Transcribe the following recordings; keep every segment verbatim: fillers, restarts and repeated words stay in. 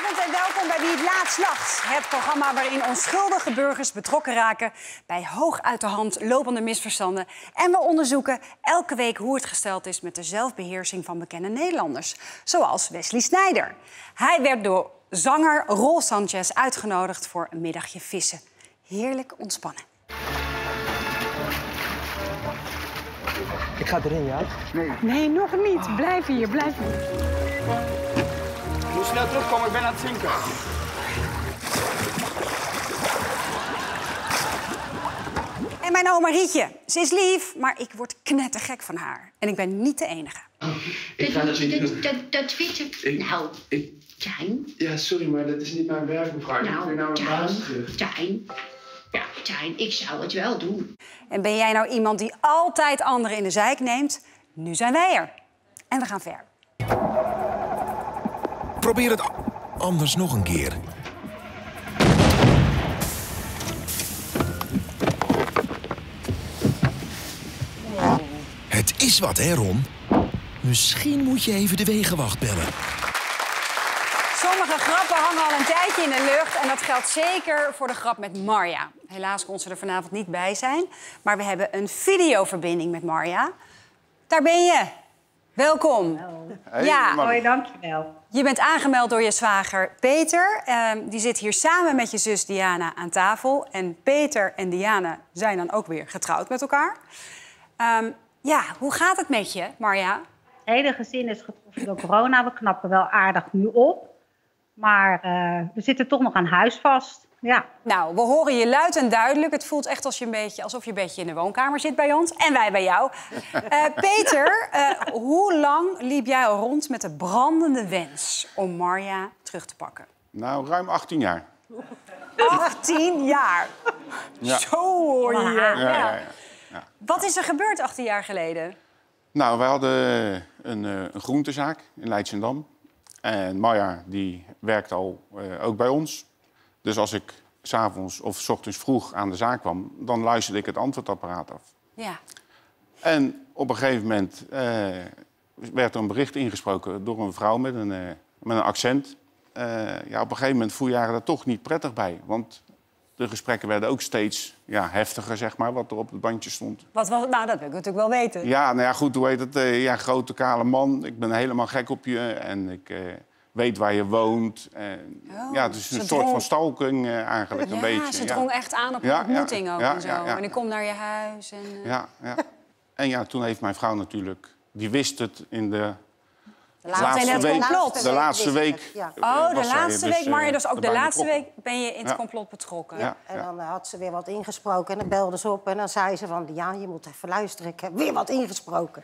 Goedenavond en welkom bij Wie het laatst lacht. Het programma waarin onschuldige burgers betrokken raken bij hoog uit de hand lopende misverstanden. En we onderzoeken elke week hoe het gesteld is met de zelfbeheersing van bekende Nederlanders. Zoals Wesley Snijder. Hij werd door zanger Rol Sanchez uitgenodigd voor een middagje vissen. Heerlijk ontspannen. Ik ga erin, ja? Nee. Nee, nog niet. Blijf hier, blijf hier. Ik moet snel terugkomen, ik ben aan het zinken. En mijn oma Rietje. Ze is lief, maar ik word knettergek van haar. En ik ben niet de enige. Ik ga dat niet doen. Dat, dat weet ik. Ik, nou, ik, Tijn. Ja, sorry, maar dat is niet mijn werk, mevrouw. Ik moet weer naar Nou, mijn baas Tijn. terug. Tijn. Ja, Tijn, ik zou het wel doen. En ben jij nou iemand die altijd anderen in de zijk neemt? Nu zijn wij er. En we gaan ver. Probeer het anders nog een keer. Het is wat, hè, Ron? Misschien moet je even de wegenwacht bellen. Sommige grappen hangen al een tijdje in de lucht. En dat geldt zeker voor de grap met Marja. Helaas kon ze er vanavond niet bij zijn. Maar we hebben een videoverbinding met Marja. Daar ben je. Welkom. Hey, ja, Marie. Dankjewel. je bent aangemeld door je zwager Peter. Uh, die zit hier samen met je zus Diana aan tafel. En Peter en Diana zijn dan ook weer getrouwd met elkaar. Um, ja, hoe gaat het met je, Marja? Het hele gezin is getroffen door corona. We knappen wel aardig nu op. Maar uh, we zitten toch nog aan huis vast. Ja. Nou, we horen je luid en duidelijk. Het voelt echt als je een beetje, alsof je een beetje in de woonkamer zit bij ons. En wij bij jou. Uh, Peter, uh, hoe lang liep jij al rond met de brandende wens om Marja terug te pakken? Nou, ruim achttien jaar. achttien jaar? Ja. Zo hoor je. Ja, ja, ja, ja. Wat is er gebeurd achttien jaar geleden? Nou, wij hadden een, uh, een groentezaak in Leidschendam. En Marja, die werkt al uh, ook bij ons. Dus als ik 's avonds of 's ochtends vroeg aan de zaak kwam, dan luisterde ik het antwoordapparaat af. Ja. En op een gegeven moment uh, werd er een bericht ingesproken door een vrouw met een, uh, met een accent. Uh, ja, op een gegeven moment voel je je daar toch niet prettig bij. Want de gesprekken werden ook steeds ja, heftiger, zeg maar, wat er op het bandje stond. Wat was het? Nou, dat wil ik natuurlijk wel weten. Ja, nou ja, goed, hoe heet het? Uh, ja, grote, kale man. Ik ben helemaal gek op je en ik uh, weet waar je woont. En, Oh, ja, het is een ze soort drong... van stalking uh, eigenlijk, ja, een beetje. ze drong ja. echt aan op een ja, ontmoeting ja, ook ja, en zo. ja, ja. En ik kom naar je huis. En, uh... Ja, ja. En ja, toen heeft mijn vrouw natuurlijk... Die wist het in de... De laatste, laatste in het week, complot. de laatste week. Ja. Oh, de was zij laatste dus, week, maar uh, dus ook de erbij laatste betrokken. week ben je in het Ja. complot betrokken. Ja. En dan uh, had ze weer wat ingesproken en dan belde ze op en dan zei ze van... ja, je moet even luisteren, ik heb weer wat ingesproken.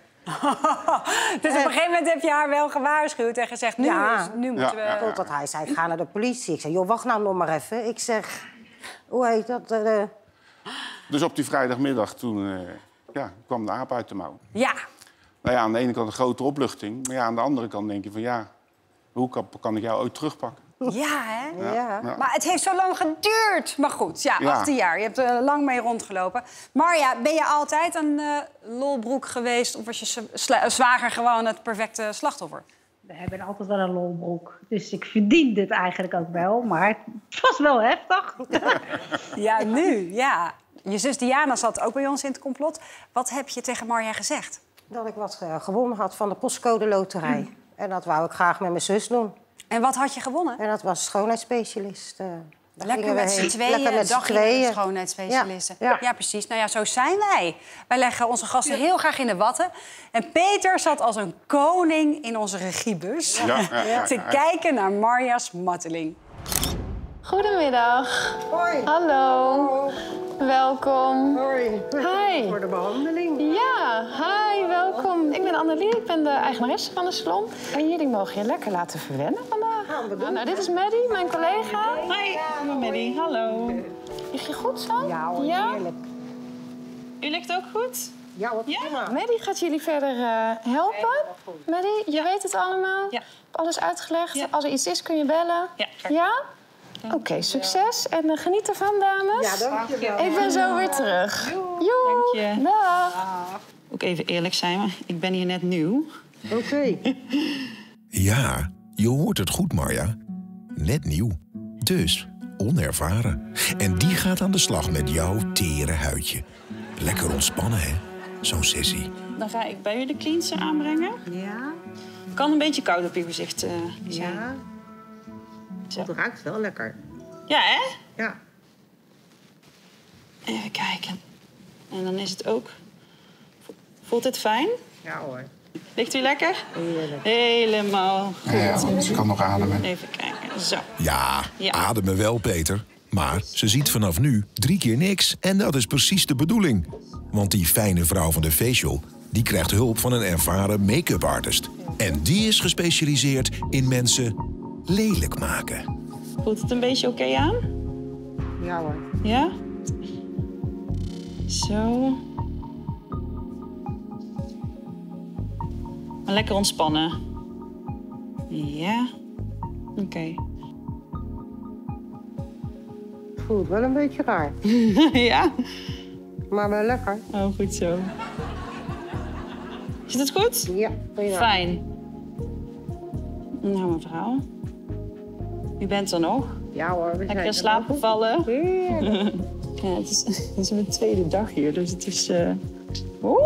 Dus op een gegeven moment heb je haar wel gewaarschuwd en gezegd... nu, Ja. is, nu moeten Ja, we... Totdat hij zei, ik ga naar de politie. Ik zei, joh, wacht nou nog maar even. Ik zeg, hoe heet dat? Uh, Dus op die vrijdagmiddag toen uh, ja, kwam de aap uit de mouw. Ja. Nou ja, aan de ene kant een grote opluchting. Maar ja, aan de andere kant denk je van ja, hoe kan, kan ik jou ooit terugpakken? Ja, hè? ja. Ja. Ja. Maar het heeft zo lang geduurd. Maar goed, ja, Ja. achttien jaar. Je hebt er lang mee rondgelopen. Marja, ben je altijd een uh, lolbroek geweest... of was je sla- zwager gewoon het perfecte slachtoffer? We hebben altijd wel een lolbroek. Dus ik verdien dit eigenlijk ook wel. Maar het was wel heftig. Ja, nu, ja. Je zus Diana zat ook bij ons in het complot. Wat heb je tegen Marja gezegd? dat ik wat uh, gewonnen had van de postcode loterij. Mm. En dat wou ik graag met mijn zus doen. En wat had je gewonnen? En dat was schoonheidsspecialist. Uh, Lekker met z'n tweeën, Lekker met een dagje tweeën. met de schoonheidsspecialisten. Ja, ja. Ja, precies. Nou ja, zo zijn wij. Wij leggen onze gasten heel graag in de watten. En Peter zat als een koning in onze regiebus... Ja, ja, ja, te ja. kijken naar Marja's marteling. Goedemiddag. Hoi. Hallo. Hallo. Welkom. Hoi. Hi. Voor de behandeling. Ja, hi, welkom. Ik ben Annelie, ik ben de eigenaresse van de salon. En jullie mogen je lekker laten verwennen vandaag. Gaan we doen. Nou, nou, dit is Maddie, mijn collega. Hi, ik ben Maddie. Hallo. Lig je goed zo? Ja, hoor, Ja? heerlijk. U ligt ook goed? Ja, wat Ja. prima. Maddie gaat jullie verder uh, helpen. Maddie, je Ja. weet het allemaal? Ja. Ik heb alles uitgelegd. Ja. Als er iets is, kun je bellen. Ja, graag. Ja? Oké, okay, succes. En uh, geniet ervan, dames. Ja, dankjewel. Ik ben zo weer terug. Joe. Dank je. Dag. Ook even eerlijk zijn, maar ik ben hier net nieuw. Oké. Okay. Ja, je hoort het goed, Marja. net nieuw. Dus onervaren. En die gaat aan de slag met jouw tere huidje. Lekker ontspannen, hè? Zo'n sessie. Dan ga ik bij u de cleanser aanbrengen. Ja. Kan een beetje koud op je gezicht uh, zijn. Ja. Zo. Het ruikt wel lekker. Ja, hè? Ja. Even kijken. En dan is het ook... Voelt het fijn? Ja hoor. Ligt u lekker? Heerlijk. Helemaal goed. Ja, ze kan nog ademen. Even kijken. Zo. Ja, Ja. ademen wel, Peter. Maar ze ziet vanaf nu drie keer niks. En dat is precies de bedoeling. Want die fijne vrouw van de facial... die krijgt hulp van een ervaren make-up artist. En die is gespecialiseerd in mensen lelijk maken. Voelt het een beetje oké okay aan? Ja hoor. Ja? Zo. Maar lekker ontspannen. Ja. Oké. Okay. Voelt wel een beetje raar. Ja? Maar wel lekker. Oh, goed zo. Zit het goed? Ja, prima. Fijn. Nou, mevrouw. U bent er nog? Ja hoor, we zijn lekker in slaap gevallen? Heerlijk. Ja, het is, het is mijn tweede dag hier, dus het is... Uh... Oeh!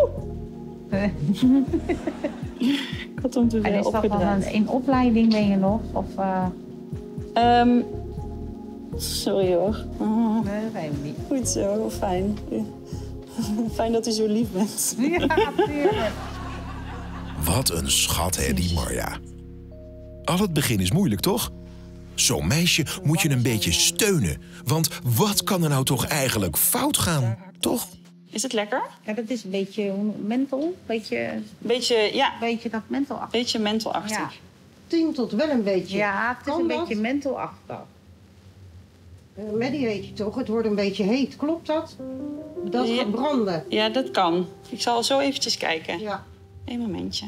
Ik had hem te veel opgedraaid. En is dat dan in opleiding ben je nog? Of, uh... um, sorry hoor. Oh. Nee, dat weet ik niet. Goed zo, fijn. Fijn dat u zo lief bent. Ja, natuurlijk. Wat een schat, hè, die Marja. Al het begin is moeilijk, toch? Zo'n meisje moet je een beetje steunen. Want wat kan er nou toch eigenlijk fout gaan, toch? Is het lekker? Ja, dat is een beetje mental. Beetje, beetje, ja. Beetje dat mental-achtig. Beetje mental-achtig. Ja. Tintelt wel een beetje. Ja, het is kan een dat? beetje mental-achtig. Uh, Maddie weet je toch, het wordt een beetje heet. Klopt dat? Dat ja. gaat branden. Ja, dat kan. Ik zal zo eventjes kijken. Ja. Eén momentje.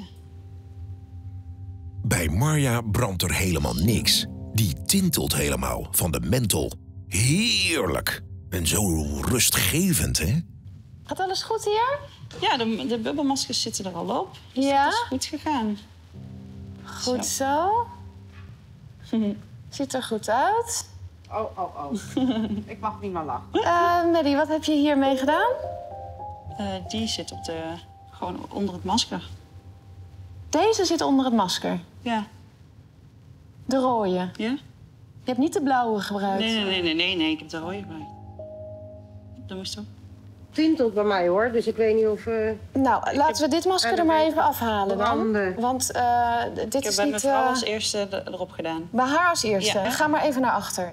Bij Marja brandt er helemaal niks. Die tintelt helemaal van de menthol. Heerlijk. En zo rustgevend, hè? Gaat alles goed hier? Ja, de, de bubbelmaskers zitten er al op. Dus ja? het is goed gegaan. Goed zo. zo. Ziet er goed uit. Oh, oh, oh. Ik mag niet meer lachen. Uh, Maddie, wat heb je hiermee gedaan? Uh, die zit op de, gewoon onder het masker. Deze zit onder het masker? Ja. De rode? Ja. Je hebt niet de blauwe gebruikt? Nee, nee, nee, nee, nee, nee. Ik heb de rode gebruikt. Dat moest ook. Tintelt bij mij hoor, dus ik weet niet of... Uh... Nou, ik laten heb... we dit masker er maar even afhalen dan. Want uh, dit ik is heb niet... bij mevrouw uh... als eerste erop gedaan. Bij haar als eerste? Ja. Ga maar even naar achter.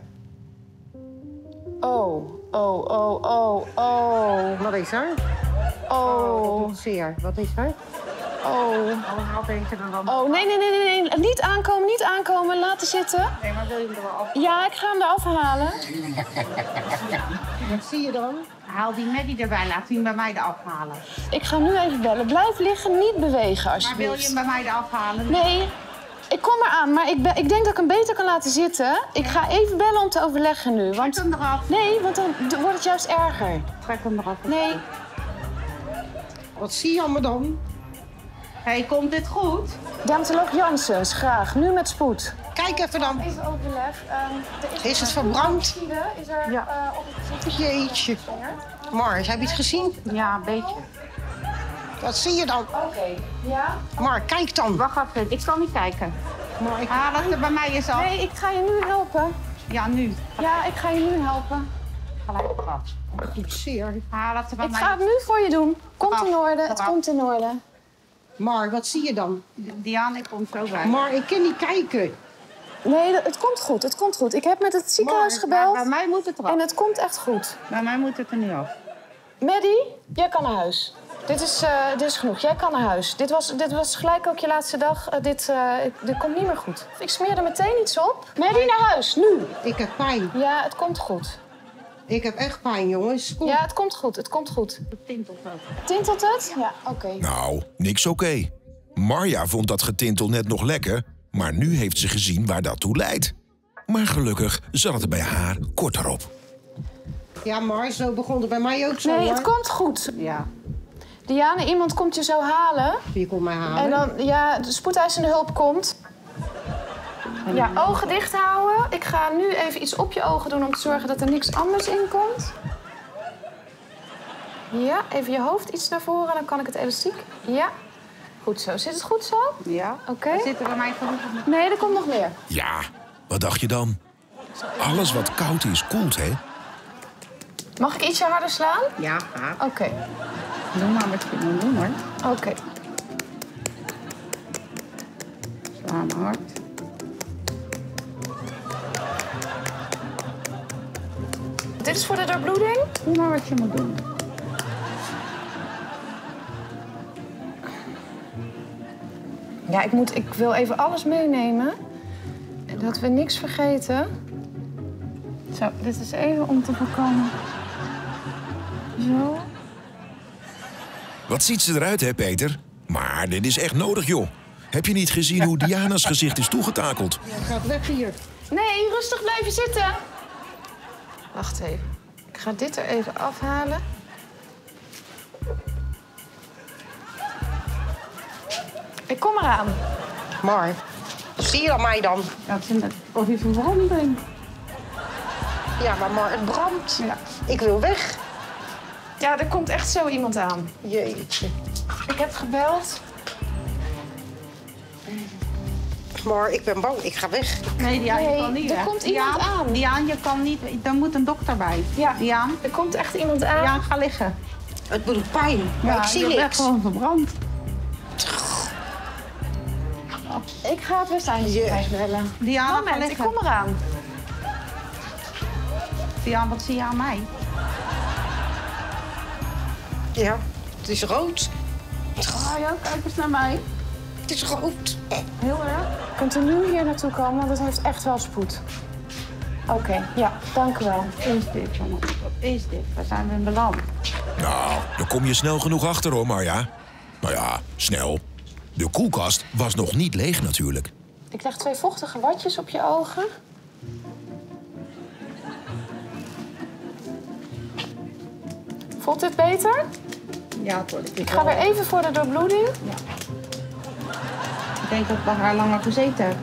Oh, oh, oh, oh, oh. Wat is er? Oh. Oh, dat doet zeer. Wat is er? Oh. Oh, haal deze er dan Oh, nee, nee, nee, nee, nee. Niet aankomen, niet aankomen. Laten zitten. Nee, maar wil je hem er wel af? Ja, ik ga hem eraf halen. Wat zie je dan? Haal die Maddie erbij, laat hem bij mij eraf halen. Ik ga nu even bellen. Blijf liggen, niet bewegen alsjeblieft. Maar wil je hem bij mij eraf halen? Nee, ik kom eraan, maar ik, ben, ik denk dat ik hem beter kan laten zitten. Ik ga even bellen om te overleggen nu. Want... Trek hem eraf. Nee, want dan wordt het juist erger. Trek hem eraf. Nee. Wat zie je allemaal dan? Hé, hey, komt dit goed? Dermatoloog Janssens, graag. Nu met spoed. Kijk even dan. Even overleg. Um, er is is het verbrand? Is er ja. uh, op het gezicht? Jeetje. Mars, heb je het gezien? Ja, een beetje. Wat zie je dan? Oké, okay. Ja? Mark, kijk dan. Wacht even, ik kan niet kijken. Mark, haal het er bij mij eens af. Nee, ik ga je nu helpen. Ja, nu. Ja, ik ga je nu helpen. Gelijk eraf. Goed zeer. Haal het er bij ik mij. ga het nu voor je doen. Komt Eraf. in orde, het Eraf. komt in orde. Mark, wat zie je dan? Diane, ik kom zo bij. Maar ik kan niet kijken. Nee, het komt goed, het komt goed. Ik heb met het ziekenhuis maar, gebeld. Bij mij moet het eraf. En het komt echt goed. Bij mij moet het er nu af. Maddie, jij kan naar huis. Dit is, uh, dit is genoeg. Jij kan naar huis. Dit was, dit was gelijk ook je laatste dag. Uh, dit, uh, dit komt niet meer goed. Ik smeer er meteen iets op. Maddie, naar huis, nu. Ik heb pijn. Ja, het komt goed. Ik heb echt pijn, jongens. Kom. Ja, het komt goed, het komt goed. Het tintelt ook. Tintelt het? Ja, oké. Okay. Nou, niks oké. Okay. Marja vond dat getintel net nog lekker, maar nu heeft ze gezien waar dat toe leidt. Maar gelukkig zat het er bij haar korter op. Ja, maar zo begon het bij mij ook zo. Nee, hoor. het komt goed. Ja. Diane, iemand komt je zo halen. Wie komt mij halen? En dan, ja, de spoedeisende hulp komt. Ja, ogen dicht houden. Ik ga nu even iets op je ogen doen om te zorgen dat er niks anders in komt. Ja, even je hoofd iets naar voren, dan kan ik het elastiek. Ja, goed zo. Zit het goed zo? Ja. Oké. Okay. Zit er bij mij genoeg op? Nee, er komt nog meer. Ja, wat dacht je dan? Alles wat koud is, koelt, hè? Mag ik ietsje harder slaan? Ja, graag. Oké. Okay. Doe maar wat je moet doen, hoor. Oké. Okay. Sla maar hard. Dit is voor de doorbloeding? Doe maar wat je moet doen. Ja, ik, moet, ik wil even alles meenemen. Dat we niks vergeten. Zo, dit is even om te voorkomen. Zo. Wat ziet ze eruit, hè, Peter? Maar dit is echt nodig, joh. Heb je niet gezien hoe Diana's gezicht is toegetakeld? Ja, gaat weg hier. Nee, rustig blijven zitten. Wacht even. Ik ga dit er even afhalen. Ik kom eraan. Maar, zie je dat mij dan? Dat is een of je verbranding. Ja, maar, maar het brandt. Ja. Ik wil weg. Ja, er komt echt zo iemand aan. Jeetje. Ik heb gebeld. Maar ik ben bang, ik ga weg. Nee, Diaan, nee, je kan niet er weg. komt iemand Diaan, aan. Diaan, je kan niet... Er moet een dokter bij. Ja, Diaan. er komt echt iemand aan. Diaan, ga liggen. Het doet pijn, maar Ja, ik zie je bent niks. gewoon verbrand. Ik ga het Westeindienst bellen. Diaan, ga Moment, ik liggen. kom eraan. Diaan, wat zie je aan mij? Ja, het is rood. Oh ja, kijk eens naar mij. Het is rood. Heel erg. Kunt u nu hier naartoe komen, want het heeft echt wel spoed. Oké, okay, ja, dank u wel. Wat is dit, jongen? Wat is dit? Waar zijn we in beland? Nou, daar kom je snel genoeg achter, hoor, Marja. Nou ja, snel. De koelkast was nog niet leeg, natuurlijk. Ik leg twee vochtige watjes op je ogen. Voelt dit beter? Ja, het wordt. Ik ga weer even voor de doorbloeding. Ja. Ik denk dat ik bij haar langer gezeten heb.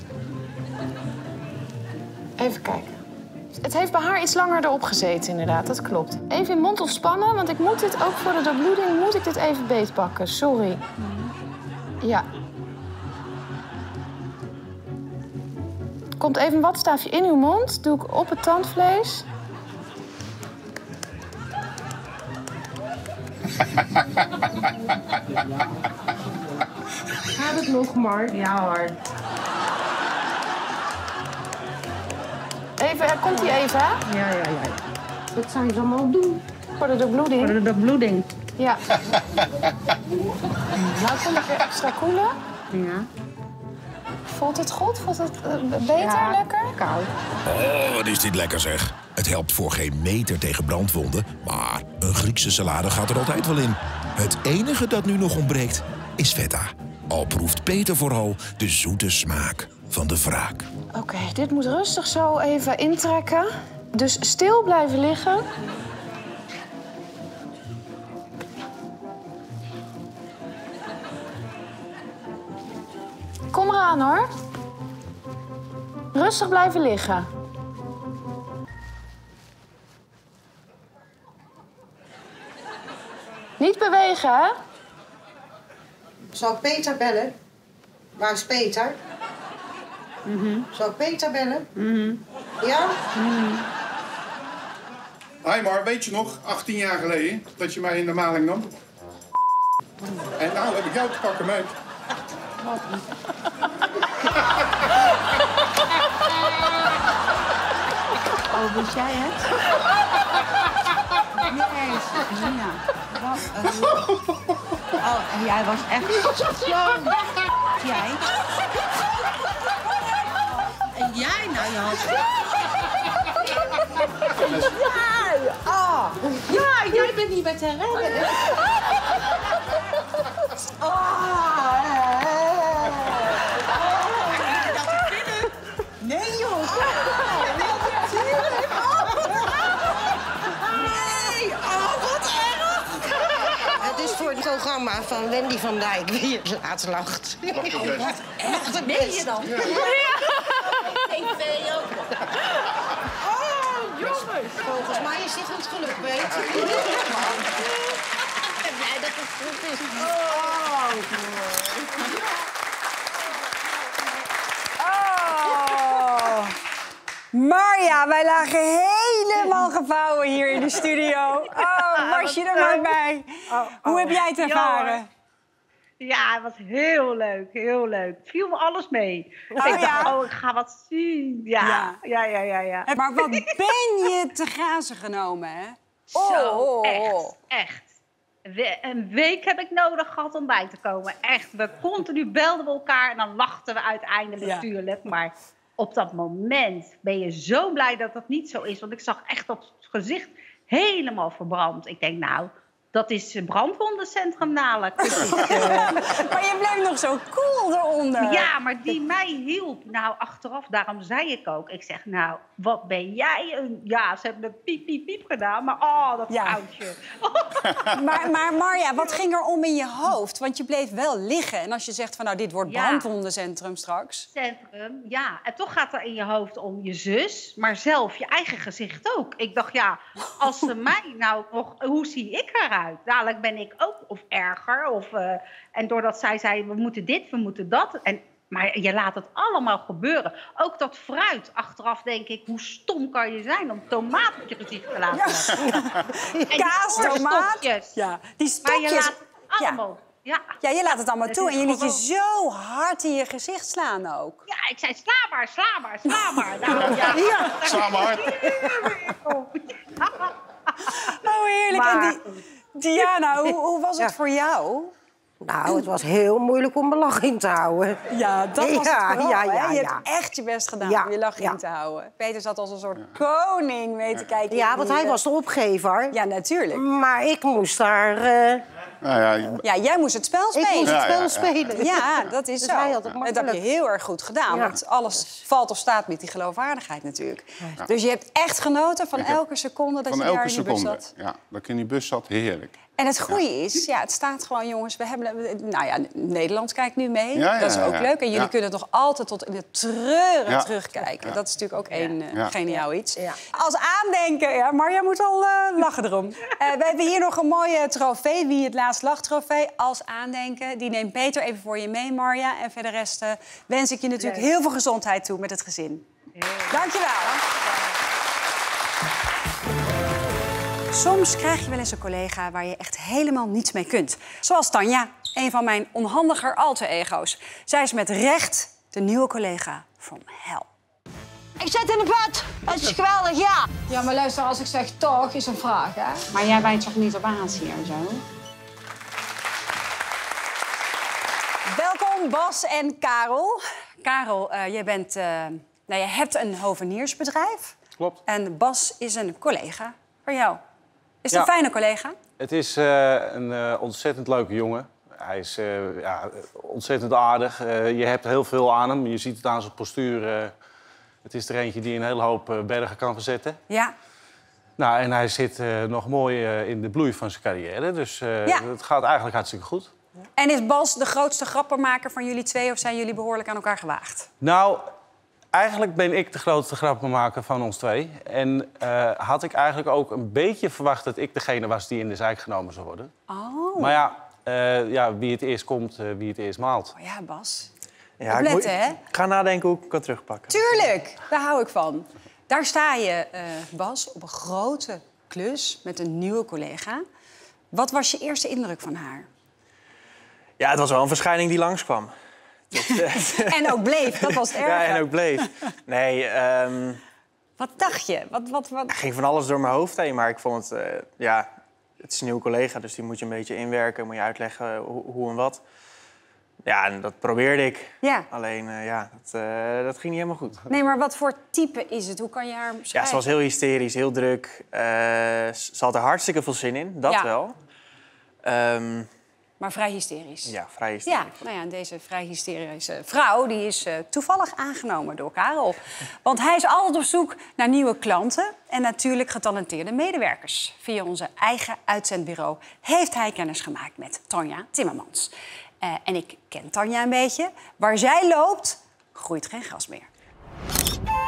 Even kijken. Het heeft bij haar iets langer erop gezeten, inderdaad. Dat klopt. Even in mond ontspannen, want ik moet dit ook voor de doorbloeding... moet ik dit even beetpakken. Sorry. Ja. Komt even een watstaafje in uw mond. Doe ik op het tandvlees. Gaat het nog maar? Ja hoor. Even, er komt hij even, hè? Ja, ja, ja. Wat zou je allemaal doen? Voor de doorbloeding. Voor de doorbloeding. Ja. Nou, kom ik weer extra koelen. Ja. Voelt het goed? Voelt het uh, beter, Ja, lekker? Koud. Oh, wat is dit lekker, zeg. Het helpt voor geen meter tegen brandwonden, maar een Griekse salade gaat er altijd wel in. Het enige dat nu nog ontbreekt is feta. Al proeft Peter vooral de zoete smaak van de wraak. Oké, okay, dit moet rustig zo even intrekken. Dus stil blijven liggen. Kom eraan, hoor. Rustig blijven liggen. Niet bewegen, hè? Zal ik Peter bellen? Waar is Peter? Mm-hmm. Zal ik Peter bellen? Mm-hmm. Ja? Mm-hmm. Hi Mar, weet je nog, achttien jaar geleden, dat je mij in de maling nam? En nou heb ik jou te pakken, meid. Oh, wist jij het? Jezus, Nina. Wat een... Oh, en jij was echt zo... Jij? En jij nou, Jan? Ja! Oh. Ja, jij bent niet meer te redden. Oh. Nee, joh. Nee, oh, wat erg. Het is voor het programma van Wendy van Dijk wie je laatst lacht. Wat erg, meen je dan? Ja. tv ook. Oh, jongens. Volgens mij is dit het geluk, weet je. Ik ben blij dat het goed is. Oh, Oh. Marja, wij lagen helemaal gevouwen hier in de studio. Oh, was je er maar bij. Hoe heb jij het ervaren? Ja, het was heel leuk, heel leuk. Het viel me alles mee. Oh, ik dacht, ja? oh, ik ga wat zien. Ja, ja, ja, ja. ja, ja. Maar wat ben je te grazen genomen, hè? Zo, Oh. echt, echt. We- Een week heb ik nodig gehad om bij te komen. Echt, we continu belden we elkaar en dan lachten we uiteindelijk Ja. natuurlijk. Maar op dat moment ben je zo blij dat dat niet zo is. Want ik zag echt dat gezicht helemaal verbrand. Ik denk, nou, dat is brandwondencentrum dadelijk. Dat is, eh, Maar je bleef nog zo cool eronder. Ja, maar die mij hielp. Nou, achteraf, daarom zei ik ook. Ik zeg, nou, wat ben jij een... Ja, ze hebben een piep, piep, piep gedaan, maar oh, dat Ja. vrouwtje. Maar, maar Marja, wat ging er om in je hoofd? Want je bleef wel liggen. En als je zegt van, nou, dit wordt Ja. brandwondencentrum straks. Centrum, ja. En toch gaat er in je hoofd om je zus, maar zelf je eigen gezicht ook. Ik dacht, ja, als ze mij nou nog... Hoe zie ik eruit? Dadelijk ben ik ook, of erger. Of, uh, en doordat zij zei, we moeten dit, we moeten dat. En, maar je laat het allemaal gebeuren. Ook dat fruit. Achteraf denk ik, hoe stom kan je zijn om tomaat op je gezicht te laten leggen? En Kaas, die tomaat. oorstokjes. Ja, die Maar je stokjes. laat het allemaal... Ja. Ja, je laat het allemaal Het toe. is En je liet je gewoon- zo hard in je gezicht slaan ook. Ja, ik zei, sla maar, sla maar, sla maar. Nou, ja. Ja. Sla maar hard. Oh, heerlijk. Maar- En die, Diana, hoe, hoe was het Ja. voor jou? Nou, het was heel moeilijk om mijn lach in te houden. Ja, dat was Ja, het vooral, ja, hè? ja, Je ja. hebt echt je best gedaan Ja, om je lach ja. in te houden. Peter zat als een soort koning mee te kijken. Ja, in want die, hij eh, was de opgever. Ja, natuurlijk. Maar ik moest daar... eh, Nou ja, je- Ja, jij moest het spel ik spelen. moest het Ja, spel ja, ja. spelen. Ja, dat is Dus zo. hij had het dat heb je makkelijk. heel erg goed gedaan. Ja. Want alles valt of staat met die geloofwaardigheid natuurlijk. Dus je hebt echt genoten van Ik heb- elke seconde dat van je daar elke in de bus seconde. zat. Ja, dat ik in die bus zat, heerlijk. En het goede is, ja, het staat gewoon, jongens, we hebben... Nou ja, Nederland kijkt nu mee. Ja, ja, dat is ook ja. leuk. En jullie Ja. kunnen toch altijd tot in de treuren Ja. terugkijken. Ja. Dat is natuurlijk ook één eh, Ja. geniaal iets. Ja. Als aandenken, ja, Marja moet al eh, lachen erom. Eh, we hebben hier nog een mooie trofee, Wie het laatst lacht trofee. Als aandenken, die neemt Peter even voor je mee, Marja. En verder rest eh, wens ik je natuurlijk heel veel gezondheid toe met het gezin. Dank je wel. Soms krijg je wel eens een collega waar je echt helemaal niets mee kunt. Zoals Tanja, een van mijn onhandiger alter ego's. Zij is met recht de nieuwe collega from hell. Ik zit in de bed. Het is geweldig, ja. Ja, maar luister, als ik zeg toch, is een vraag, hè? Maar jij wijt toch niet op aanzien en zo? Welkom Bas en Karel. Karel, uh, jij bent, uh, nou, je hebt een hoveniersbedrijf. Klopt. En Bas is een collega voor jou. Is het Ja. een fijne collega? Het is uh, een uh, ontzettend leuke jongen. Hij is uh, ja, ontzettend aardig. Uh, je hebt heel veel aan hem. Je ziet het aan zijn postuur. Uh, het is er eentje die een hele hoop uh, bergen kan verzetten. Ja. Nou, en hij zit uh, nog mooi uh, in de bloei van zijn carrière. Dus uh, Ja. het gaat eigenlijk hartstikke goed. En is Bas de grootste grappenmaker van jullie twee... of zijn jullie behoorlijk aan elkaar gewaagd? Nou, eigenlijk ben ik de grootste grappenmaker van ons twee. En uh, had ik eigenlijk ook een beetje verwacht dat ik degene was die in de zijk genomen zou worden. Oh. Maar ja, uh, ja wie het eerst komt, uh, wie het eerst maalt. Oh ja, Bas. Ja, ik, Opletten, moet, hè? ik ga nadenken hoe ik het kan terugpakken. Tuurlijk, daar hou ik van. Daar sta je, uh, Bas, op een grote klus met een nieuwe collega. Wat was je eerste indruk van haar? Ja, het was wel een verschijning die langskwam. En ook bleef, dat was het erge. Ja, en ook bleef. Nee, um, Wat dacht je? Wat, wat, wat... er ging van alles door mijn hoofd heen, maar ik vond het... Uh, ja, het is een nieuwe collega, dus die moet je een beetje inwerken. Moet je uitleggen hoe, hoe en wat. Ja, en dat probeerde ik. Ja. Alleen, uh, ja, dat, uh, dat ging niet helemaal goed. Nee, maar wat voor type is het? Hoe kan je haar beschrijven? Ja, ze was heel hysterisch, heel druk. Uh, ze had er hartstikke veel zin in, dat ja. wel. Um, Maar vrij hysterisch. Ja, vrij hysterisch. Ja, nou ja, deze vrij hysterische vrouw die is uh, toevallig aangenomen door Karel. Want hij is altijd op zoek naar nieuwe klanten en natuurlijk getalenteerde medewerkers. Via onze eigen uitzendbureau heeft hij kennis gemaakt met Tanja Timmermans. Uh, en ik ken Tanja een beetje. Waar zij loopt, groeit geen gras meer.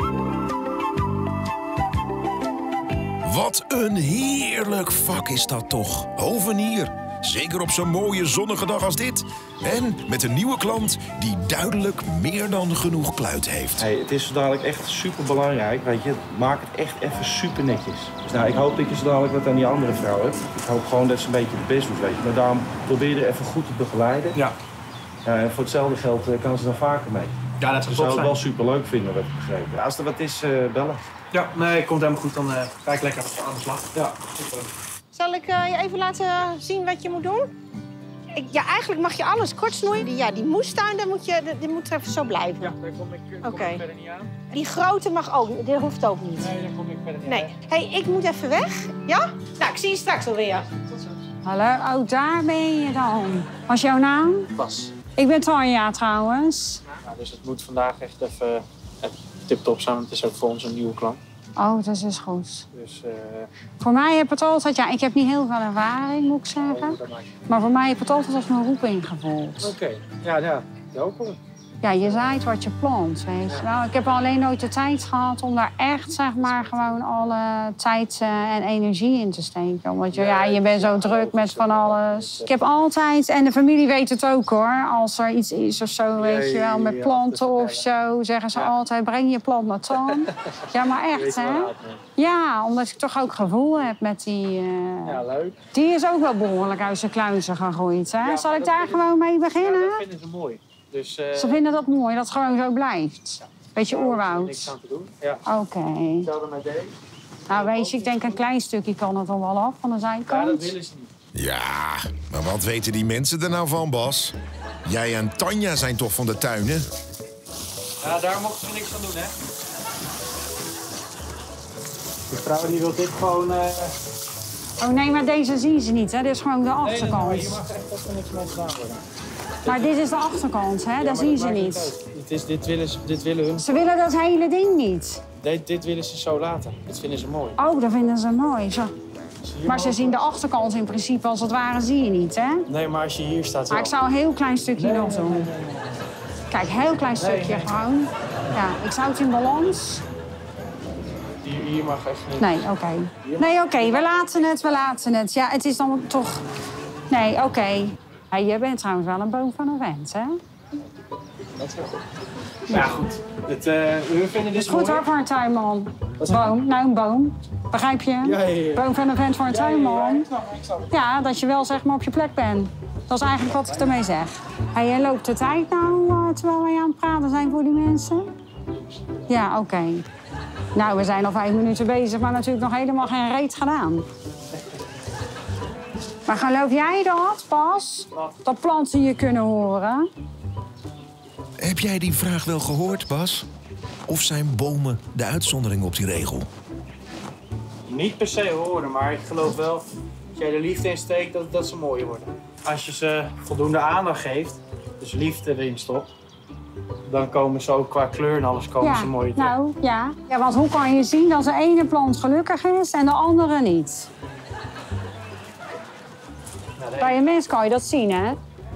Wat een heerlijk vak is dat toch, hovenier. Zeker op zo'n mooie zonnige dag als dit. En met een nieuwe klant die duidelijk meer dan genoeg kluit heeft. Hey, het is zo dadelijk echt super belangrijk, weet je. Maak het echt even super netjes. Dus nou, ik hoop dat je zo dadelijk wat aan die andere vrouw hebt. Ik hoop gewoon dat ze een beetje de best doet, weet je. Maar daarom probeer je er even goed te begeleiden. Ja. Uh, en voor hetzelfde geld uh, kan ze dan vaker mee. Ja, dat zou ik het wel super leuk vinden, wat ik begrepen. Ja, als er wat is, uh, bellen. Ja, nee, komt helemaal goed. Dan uh, ga ik lekker aan de slag. Ja, super. Zal ik uh, je even laten zien wat je moet doen? Ik, ja, eigenlijk mag je alles kort snoeien. Die, ja, die moestuin, dat moet, je, die moet even zo blijven. Ja, daar kom ik, kom okay. ik verder niet aan. Die grote mag ook, dat hoeft ook niet. Nee, daar kom ik verder niet nee. aan. Hé, hey, ik moet even weg. Ja? Nou, ik zie je straks alweer. Tot zo. Hallo, oh, daar ben je dan. Wat is jouw naam? Bas. Ik ben Tanja trouwens. Nou, dus het moet vandaag echt even uh, tip-top zijn, want het is ook voor ons een nieuwe klant. Oh, dat is goed. Dus, uh... Voor mij heb het altijd, ja, ik heb niet heel veel ervaring, moet ik zeggen. Oh, maar voor mij heb het altijd als mijn roeping gevoeld. Oké, okay. ja, ja, welkom. Ja, je zaait wat je plant, weet je wel. Ik heb alleen nooit de tijd gehad om daar echt, zeg maar, gewoon alle tijd uh, en energie in te steken. Omdat je, ja, je bent zo druk met van alles. Ik heb altijd, en de familie weet het ook hoor, als er iets is of zo, weet je wel, met planten of zo, zeggen ze altijd, breng je plant naar Tan. Ja, maar echt, hè? Ja, omdat ik toch ook gevoel heb met die... Uh... Ja, leuk. Die is ook wel behoorlijk uit zijn kluizen gegroeid, hè? Zal ik daar gewoon mee beginnen? Ja, dat vinden ze mooi. Dus, uh... Ze vinden dat mooi, dat het gewoon zo blijft. Ja. Beetje nou, oerwoud. Er is niks aan te doen. Ja. Oké. Okay. Hetzelfde met deze. Nou, weet je, ik denk een klein stukje kan het dan wel af van de zijkant. Ja, dat willen ze niet. Ja, maar wat weten die mensen er nou van, Bas? Jij en Tanja zijn toch van de tuinen? Ja, daar mochten ze niks aan doen, hè? Die vrouw die wil dit gewoon... Uh... Oh nee, maar deze zien ze niet, hè? Dit is gewoon de achterkant. Nee, nee, hier mag echt echt niks mee gedaan worden. Maar dit is de achterkant, hè? Ja, dat zien ze niet. Dit, is, dit, willen ze, dit willen hun. Ze willen dat hele ding niet. Dit, dit willen ze zo laten. Dit vinden ze mooi. Oh, dat vinden ze mooi. Zo. Maar ze zien de achterkant in principe als het ware zie je niet, hè? Nee, maar als je hier staat wel. Maar ik zou een heel klein stukje nee, nog doen. Nee, nee, nee, nee. Kijk, heel klein stukje nee, nee. gewoon. Ja, ik zou het in balans. Hier, hier mag echt niet. Nee, oké. Okay. Nee, oké, okay. we laten het, we laten het. Ja, het is dan toch... Nee, oké. Okay. Hey, jij bent trouwens wel een boom van een vent, hè? Dat is wel goed. Ja, goed. Het, uh, we vinden dit is goed hoor voor een tuinman. Boom, nou een boom. Begrijp je? Ja, ja, ja. Boom van een vent voor een tuinman. Ja, ja, ja. Ik snap, ik snap. Ja, dat je wel zeg maar op je plek bent. Dat is eigenlijk wat ik ermee zeg. Hey, jij loopt de tijd nou uh, terwijl wij aan het praten zijn voor die mensen? Ja, oké. Okay. Nou, we zijn al vijf minuten bezig, maar natuurlijk nog helemaal geen reet gedaan. Maar geloof jij dat, Bas? Dat planten je kunnen horen? Heb jij die vraag wel gehoord, Bas? Of zijn bomen de uitzondering op die regel? Niet per se horen, maar ik geloof wel... als jij er liefde in steekt, dat, dat ze mooier worden. Als je ze voldoende aandacht geeft, dus liefde erin stopt... dan komen ze ook qua kleur en alles komen ja, ze mooi terug. Nou, ja. ja, want hoe kan je zien dat de ene plant gelukkig is en de andere niet? Nou, bij een mens kan je dat zien, hè?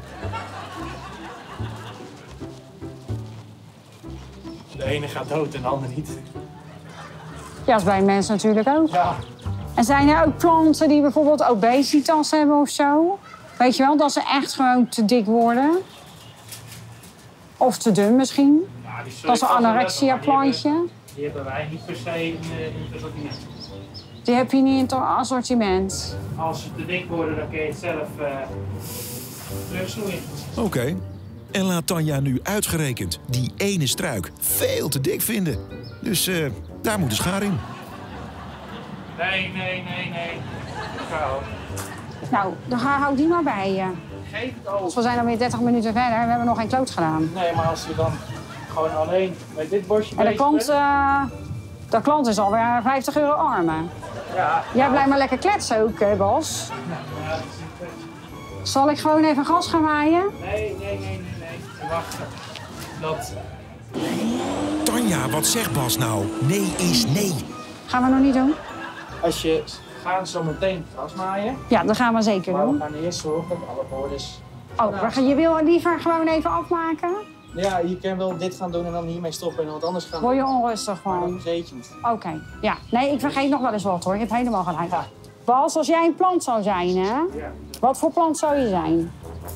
De ene gaat dood en de ander niet. Ja, dat is bij een mens natuurlijk ook. Ja. En zijn er ook planten die bijvoorbeeld obesitas hebben of zo? Weet je wel, dat ze echt gewoon te dik worden? Of te dun misschien? Ja, dat is een anorexia-plantje. Die, die hebben wij niet per se in, in het assortiment. Die heb je niet in het assortiment? Als ze te dik worden, dan kun je het zelf uh, terugsnoeien. Oké. Okay. En laat Tanja nu uitgerekend die ene struik veel te dik vinden. Dus uh, daar moet de schaar in. Nee, nee, nee, nee. Ga ook. Nou, dan hou die maar bij je. Geef het over. Dus we zijn alweer dertig minuten verder en we hebben nog geen kloot gedaan. Nee, maar als we dan gewoon alleen met dit bosje en de klant, uh, de klant is alweer vijftig euro armen. Ja. Jij blijft maar lekker kletsen ook, hè, Bas? Ja, dat is niet. Zal ik gewoon even gas gaan maaien? Nee, nee, nee, nee, nee. Wacht. Dat... Tanja, wat zegt Bas nou? Nee is nee. Gaan we nog niet doen? Als je... gaan zo meteen gras maaien. Ja, dat gaan we zeker maar doen. we gaan eerst zorgen dat alle boorders... Oh, je wil liever gewoon even afmaken? Ja, je kan wel dit gaan doen en dan hiermee stoppen en wat anders gaan doen. Word je onrustig Maar van? dan vergeet je het. Oké, okay. Ja. Nee, ik vergeet nog wel eens wat hoor. Je hebt helemaal gelijk. Ja. Bas, als jij een plant zou zijn, hè? Ja. Wat voor plant zou je zijn?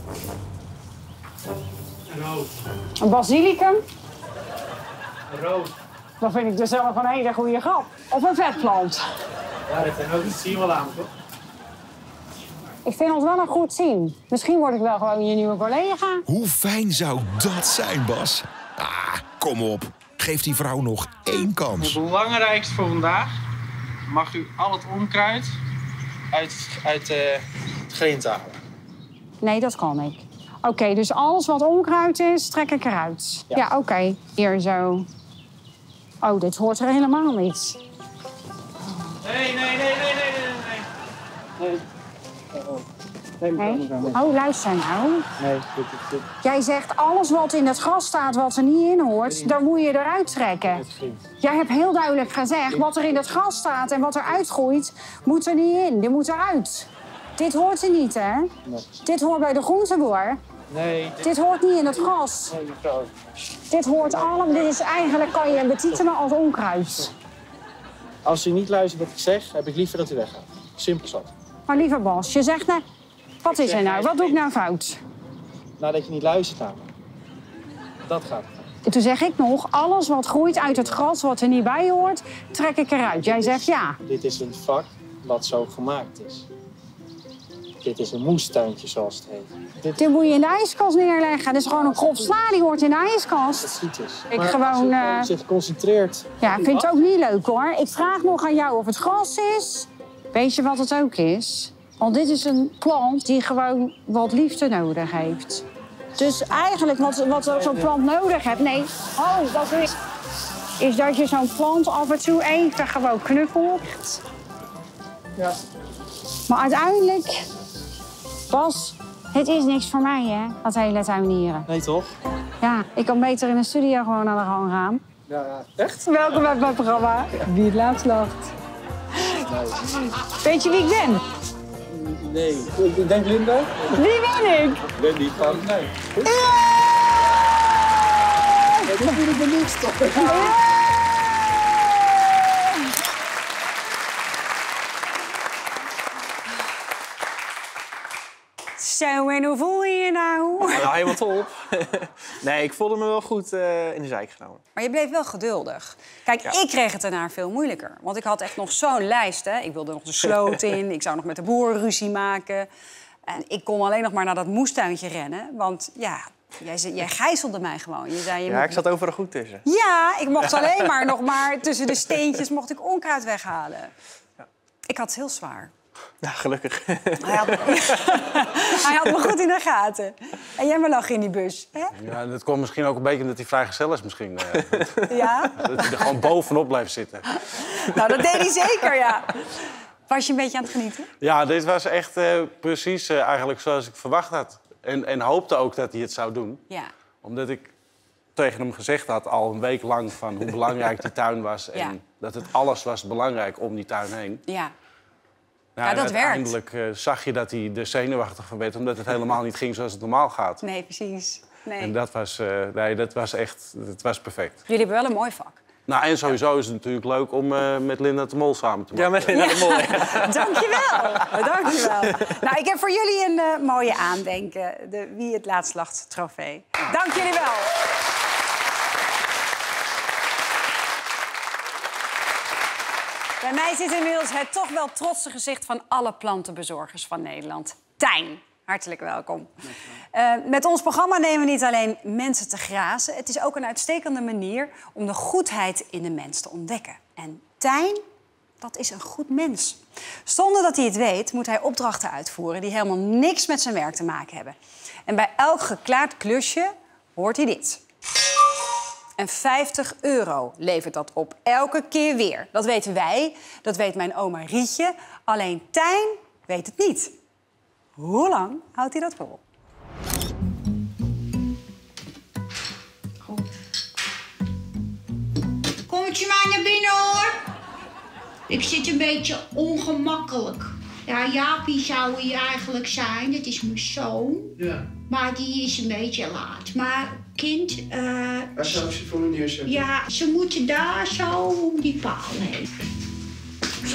Een roos. Een basilicum? Een roos. Dat vind ik dus zelf een hele goede grap. Of een vetplant. Ja, dat zijn ook niet zien wel aan, toch? Ik vind ons wel een goed zien. Misschien word ik wel gewoon je nieuwe collega. Hoe fijn zou dat zijn, Bas? Ah, kom op. Geef die vrouw nog één kans. Het belangrijkste voor vandaag mag u al het onkruid uit, uit uh, het grind halen. Nee, dat kan ik. Oké, okay, dus alles wat onkruid is, trek ik eruit. Ja, ja oké. Okay. Hier zo. Oh, dit hoort er helemaal niet. Nee, nee, nee, nee, nee, nee, nee. Nee, nee? Oh, luister nou. Nee, dit, dit. Jij zegt alles wat in het gras staat wat er niet in hoort, dan moet je eruit trekken. Jij hebt heel duidelijk gezegd, wat er in het gras staat en wat er uitgroeit, moet er niet in. Dit moet eruit. Dit hoort er niet, hè? Nee. Dit hoort bij de groenteboer. Nee. Dit... dit hoort niet in het gras. Nee, mevrouw. Dit hoort allemaal, dit is eigenlijk, kan je betitelen als onkruid. Als u niet luistert wat ik zeg, heb ik liever dat u weggaat. Simpel zat. Maar lieve Bas, je zegt nou, wat is er nou? Wat doe ik nou fout? Nou, dat je niet luistert naar me. Dat gaat. En toen zeg ik nog, alles wat groeit uit het gras wat er niet bij hoort, trek ik eruit. Jij zegt ja. Dit is een vak wat zo gemaakt is. Dit is een moestuintje, zoals het heet. Dit, Dit moet je in de ijskast neerleggen. Dit is gewoon een krop sla, die hoort in de ijskast. Dat ziet is. Ik maar gewoon... Als je uh... zich concentreert... Ja, ik vind het ook niet leuk, hoor. Ik vraag nog aan jou of het gras is. Weet je wat het ook is? Want dit is een plant die gewoon wat liefde nodig heeft. Dus eigenlijk wat, wat zo'n plant nodig heeft... Nee, oh, dat is... Is dat je zo'n plant af en toe even gewoon knuffelt. Ja. Maar uiteindelijk... Bas, het is niks voor mij, hè, dat hele tuinieren. Nee, toch? Ja, ik kan beter in een studio gewoon aan de gang gaan. Ja, ja. Echt? Welkom bij mijn programma. Wie het laatst lacht. Nee. Weet je wie ik ben? Nee. Ik denk Linda. Wie ben ik? Wendy van... Nee. Ja! Dat vind ik benieuwd, toch? Ja! Zo, en hoe voel je je nou? Ja, helemaal top. Nee, ik voelde me wel goed uh, in de zeik genomen. Maar je bleef wel geduldig. Kijk, ja. Ik kreeg het daarna veel moeilijker. Want ik had echt nog zo'n lijst, hè. Ik wilde nog de sloot in, ik zou nog met de boeren ruzie maken. En ik kon alleen nog maar naar dat moestuintje rennen. Want ja, jij, jij gijzelde mij gewoon. Je zei, je ja, moet... ik zat overal goed tussen. Ja, ik mocht alleen maar nog maar tussen de steentjes mocht ik onkruid weghalen. Ja. Ik had het heel zwaar. Ja, gelukkig. Hij had, hij had me goed in de gaten. En jij maar lag in die bus, hè? Ja, dat kwam misschien ook een beetje omdat hij vrijgezel is misschien. Uh, ja? Dat hij er gewoon bovenop blijft zitten. Nou, dat deed hij zeker, ja. Was je een beetje aan het genieten? Ja, dit was echt uh, precies uh, eigenlijk zoals ik verwacht had. En, en hoopte ook dat hij het zou doen. Ja. Omdat ik tegen hem gezegd had al een week lang van hoe belangrijk die tuin was. En ja. dat het alles was belangrijk om die tuin heen. Ja. Nou, ja, dat uiteindelijk werkt. Uh, zag je dat hij er zenuwachtig van werd, omdat het helemaal niet ging zoals het normaal gaat. Nee, precies. Nee. En dat was, uh, nee, dat was echt dat was perfect. Jullie hebben wel een mooi vak. Nou, en sowieso is het natuurlijk leuk om uh, met Linda de Mol samen te maken. Ja, met Linda de Mol. Ja. Dankjewel. Dankjewel. Nou, ik heb voor jullie een uh, mooie aandenken. De Wie het laatst lacht trofee. Dank jullie wel. Bij mij zit inmiddels het toch wel trotse gezicht van alle plantenbezorgers van Nederland. Tijn, hartelijk welkom. Uh, met ons programma nemen we niet alleen mensen te grazen. Het is ook een uitstekende manier om de goedheid in de mens te ontdekken. En Tijn, dat is een goed mens. Zonder dat hij het weet, moet hij opdrachten uitvoeren die helemaal niks met zijn werk te maken hebben. En bij elk geklaard klusje hoort hij dit. En vijftig euro levert dat op, elke keer weer. Dat weten wij, dat weet mijn oma Rietje. Alleen Tijn weet het niet. Hoe lang houdt hij dat vol? Komt je maar naar binnen, hoor. Ik zit een beetje ongemakkelijk. Ja, Jaapie zou hier eigenlijk zijn. Dat is mijn zoon. Ja. Maar die is een beetje laat. Maar kind... Uh, Waar zou ik ze voor me neerzetten? ja, ze moeten daar zo om die paal heen. Zo.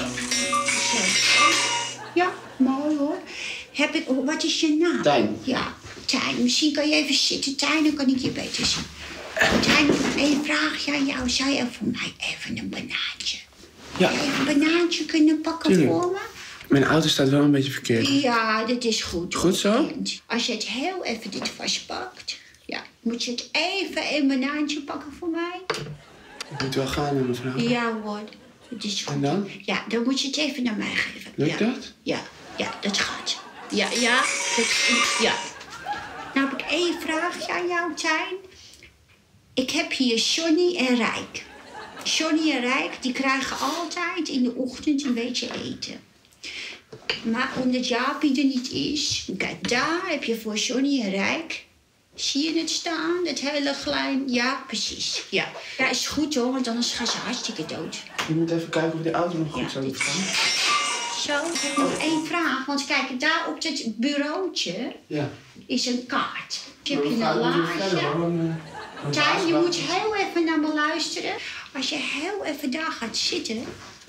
Ja, mooi hoor. Heb ik, wat is je naam? Tijn. Ja, Tijn. Misschien kan je even zitten, Tijn, dan kan ik je beter zien. Tijn, één vraagje aan jou. Zou je voor mij even een banaantje? Ja. Even een banaantje kunnen pakken Tuurlijk. voor me? Mijn auto staat wel een beetje verkeerd. Ja, dat is goed. Goed zo? Kind. Als je het heel even dit vastpakt, ja, moet je het even een banaantje pakken voor mij? Ik moet wel gaan, mevrouw. Ja hoor, het is goed. En dan? Ja, dan moet je het even naar mij geven. Lukt ja. dat? Ja, ja, dat gaat. Ja, ja, dat, ja. Nou heb ik één vraagje aan jou, Tijn. Ik heb hier Johnny en Rijk. Johnny en Rijk, die krijgen altijd in de ochtend een beetje eten. Maar omdat Jaapie er niet is... Kijk, daar heb je voor Johnny en Rijk... Zie je het staan? Dat hele klein... Ja, precies. Ja. Ja, is goed hoor, want anders gaan ze hartstikke dood. Je moet even kijken of die auto nog goed Ja, zou dit- gaan. Zo, ik heb nog één vraag. Want kijk, daar op het bureautje Ja. is een kaart. Heb je een Maar we gaan nu verder, laadje? hoor, want, eh, want Tijn, je laatst moet heel even naar me luisteren. Als je heel even daar gaat zitten...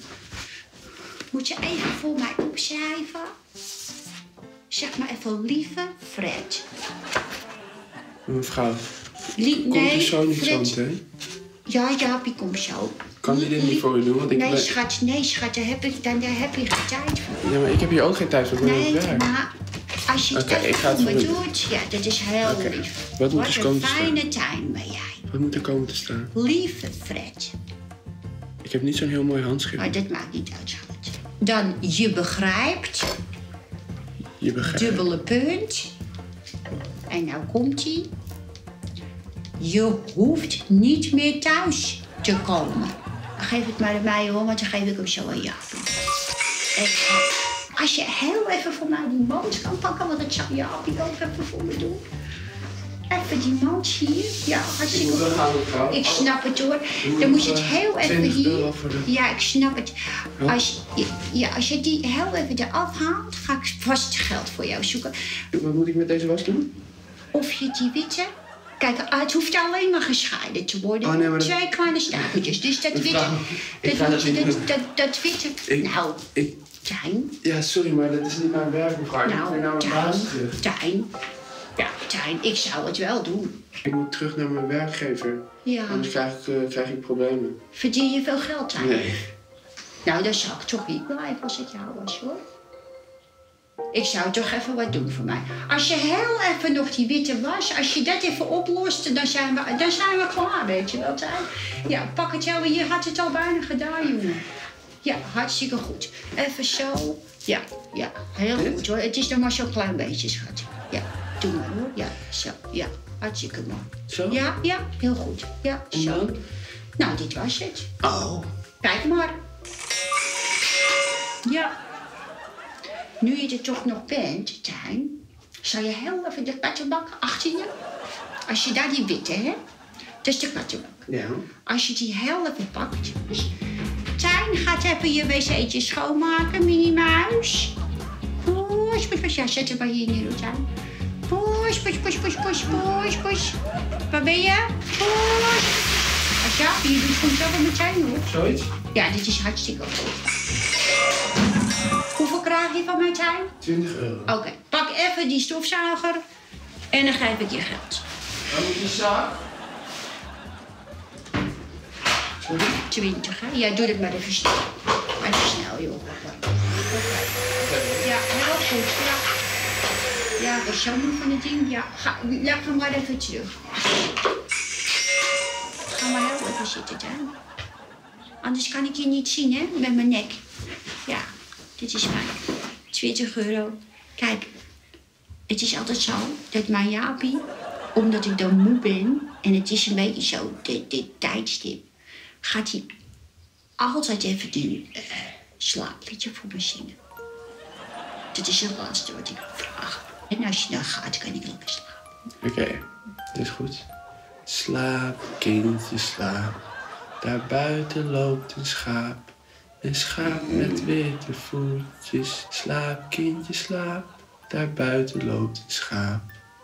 moet je even voor mij opschrijven. Zeg maar even lieve Fred. Mevrouw, Lie komt nee, er zo niet zo Fred. meteen? Ja, Jaapie, kom zo. Kan die dit niet voor u doen? Want ik Nee, ben- schat, nee, schat, daar heb, ik, daar, daar heb je geen tijd voor. Ja, maar ik heb hier ook geen tijd voor. Ik ben aan Nee, het werk. maar als je het Oké, ik echt ga het voor me voor u doen. doet, ja, dat is heel Oké. lief. Wat moet er een komen te staan? fijne tuin ben jij. Wat moet er komen te staan? Lieve Fred. Ik heb niet zo'n heel mooi handschrift. Maar dat maakt niet uit, schat. Dan, je begrijpt, Je begrijpt. dubbele punt. En nou komt-ie. Je hoeft niet meer thuis te komen. Geef het maar aan mij hoor, want dan geef ik hem zo aan Jaapie. En als je heel even voor mij die mand kan pakken, want dat zou Jaapie ook even voor me doen. Even die mand hier. Ja, hartstikke Ik moet wel goed. gaan, mevrouw. Ik snap het hoor. moet Dan moet je het nog, heel eh, even twintig euro hier. voor de- Ja, ik snap het. Ja. Als, je- ja, als je die heel even eraf haalt, ga ik vast geld voor jou zoeken. Wat moet ik met deze was doen? Of je die witte... Kijk, het hoeft alleen maar gescheiden te worden. Oh, nee, maar dat- Twee kleine stapeltjes. Dus dat witte... Mevrouw, ik ga dat niet dat, doen. dat, dat witte... Ik- nou, Ik... Tijn. Ja, sorry, maar dat is niet mijn werk, mevrouw. Ik moet weer naar Nou, mijn baas Tijn. terug. Tijn. Ja, Tijn, ik zou het wel doen. Ik moet terug naar mijn werkgever. Ja. Anders krijg ik, eh, krijg ik problemen. Verdien je veel geld, Tijn? Nee. Nou, dan zou ik toch niet blijven als ik jou was, hoor. Ik zou toch even wat doen voor mij. Als je heel even nog die witte was, als je dat even oplost, dan zijn we, dan zijn we klaar, weet je wel, Tijn. Ja, pak het jou, je had het al bijna gedaan, jongen. Ja, hartstikke goed. Even zo. Ja, ja, heel goed hoor. Het is nog maar zo'n klein beetje, schat. Ja, doe maar hoor. Ja, zo. Ja, hartstikke mooi. Zo? Ja, ja, heel goed. Ja, En zo. dan? Nou, dit was het. Oh. Kijk maar. Ja. Nu je er toch nog bent, Tijn, zou je heel even de kattenbak achter je. Als je daar die witte hebt, dat is de kattenbak. Ja. Als je die heel even pakt. Dus Tijn gaat even je wc'tje schoonmaken, mini-muis. Push, push, push. Ja, zet het maar hier neer, hoor, Tijn. Push, push, push, push, push, push, push. Waar ben je? Push. Als ja, je doet goed zo met Tijn, hoor. Zoiets? Ja, dit is hartstikke goed. Hoeveel krijg je van mij, Tijn? twintig euro. Oké, pak even die stofzuiger en dan geef ik je geld. Wat moet je zaak? twintig, hè? Ja, doe het maar even snel. Maar even snel, joh. Ja, heel goed. Ja, ja ik ben zo moe van het ding. Ja, ga, leg hem maar even terug. Ga maar heel even zitten, hè. Anders kan ik je niet zien, hè, met mijn nek. Ja, dit is fijn. twintig euro. Kijk, het is altijd zo dat mijn Jaapie, omdat ik dan moe ben, en het is een beetje zo, dit, dit tijdstip, gaat hij altijd even een uh, slaapliedje voor me zingen. Dat is het laatste wat ik vraag. En als je dan gaat, kan ik lekker slapen. Oké, dat is goed. Slaap, kindje, slaap. Daar buiten loopt een schaap. Een schaap met witte voetjes. Slaap, kindje, slaap. Daar buiten loopt een schaap.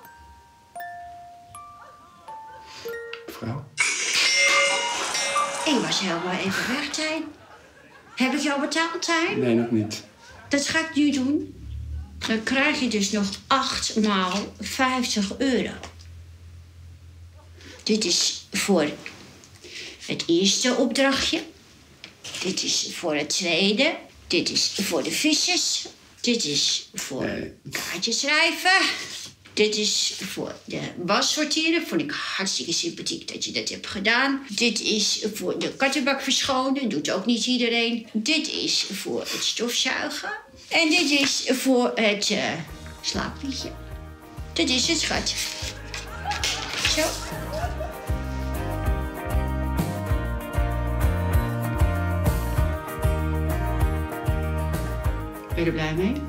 Mevrouw? Ik was helemaal even weg, Tijn. Heb ik jou betaald, Tijn? Nee, nog niet. Dat ga ik nu doen. Dan krijg je dus nog acht maal vijftig euro. Dit is voor het eerste opdrachtje. Dit is voor het tweede. Dit is voor de vissers. Dit is voor kaartjes schrijven. Dit is voor de was sorteren. Vond ik hartstikke sympathiek dat je dat hebt gedaan. Dit is voor de kattenbak verschonen. Doet ook niet iedereen. Dit is voor het stofzuigen. En dit is voor het uh, slaapliedje. Dit is het, schat. Zo. Ben je er blij mee?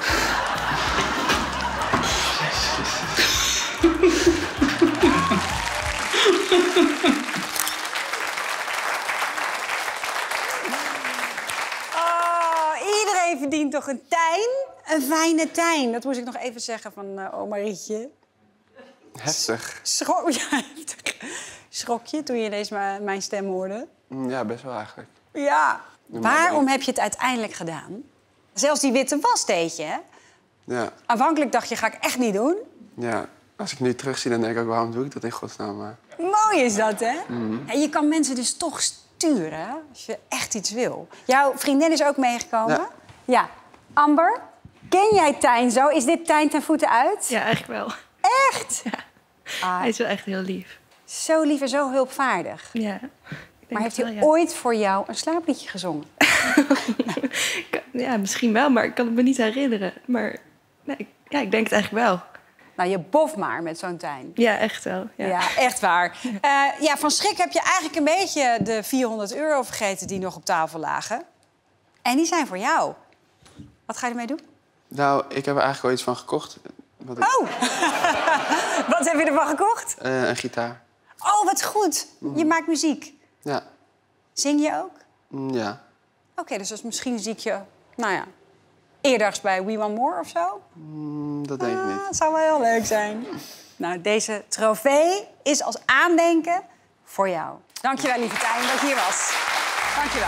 Oh, iedereen verdient toch een Tijn? Een fijne Tijn. Dat moest ik nog even zeggen van uh, oma Rietje. Heftig. Schrok, ja, heftig. Schrok je toen je ineens ma- mijn stem hoorde? Ja, best wel eigenlijk. Ja. Waarom heb je het uiteindelijk gedaan? Zelfs die witte was deed je, hè? Ja. Aanvankelijk dacht je, ga ik echt niet doen. Ja. Als ik nu terugzie, dan denk ik ook, waarom doe ik dat in godsnaam? Maar... Mooi is dat, hè? Mm. En je kan mensen dus toch sturen, hè, als je echt iets wil. Jouw vriendin is ook meegekomen? Ja. Ja. Amber, ken jij Tijn zo? Is dit Tijn ten voeten uit? Ja, eigenlijk wel. Echt? Ja. Ah, Hij is wel echt heel lief. Zo lief en zo hulpvaardig. Ja. Maar heeft hij wel, ja. ooit voor jou een slaapliedje gezongen? Ja, misschien wel, maar ik kan het me niet herinneren. Maar nee, ik- ja, ik denk het eigenlijk wel. Nou, je bof maar met zo'n Tijn. Ja, echt wel. Ja, Ja, echt waar. Uh, ja, van schrik heb je eigenlijk een beetje de vierhonderd euro vergeten die nog op tafel lagen. En die zijn voor jou. Wat ga je ermee doen? Nou, ik heb er eigenlijk al iets van gekocht. Wat ik... Oh! Wat heb je ervan gekocht? Uh, een gitaar. Oh, wat goed. Je maakt muziek. Ja. Zing je ook? Mm, ja. Oké, dus dat is misschien zie ik je, nou ja, eerdags bij We Want More of zo? Mm, dat denk ik Ah, niet. het zou wel heel leuk zijn. Nou, deze trofee is als aandenken voor jou. Dankjewel, lieve Tijn, dat je hier was. Dankjewel.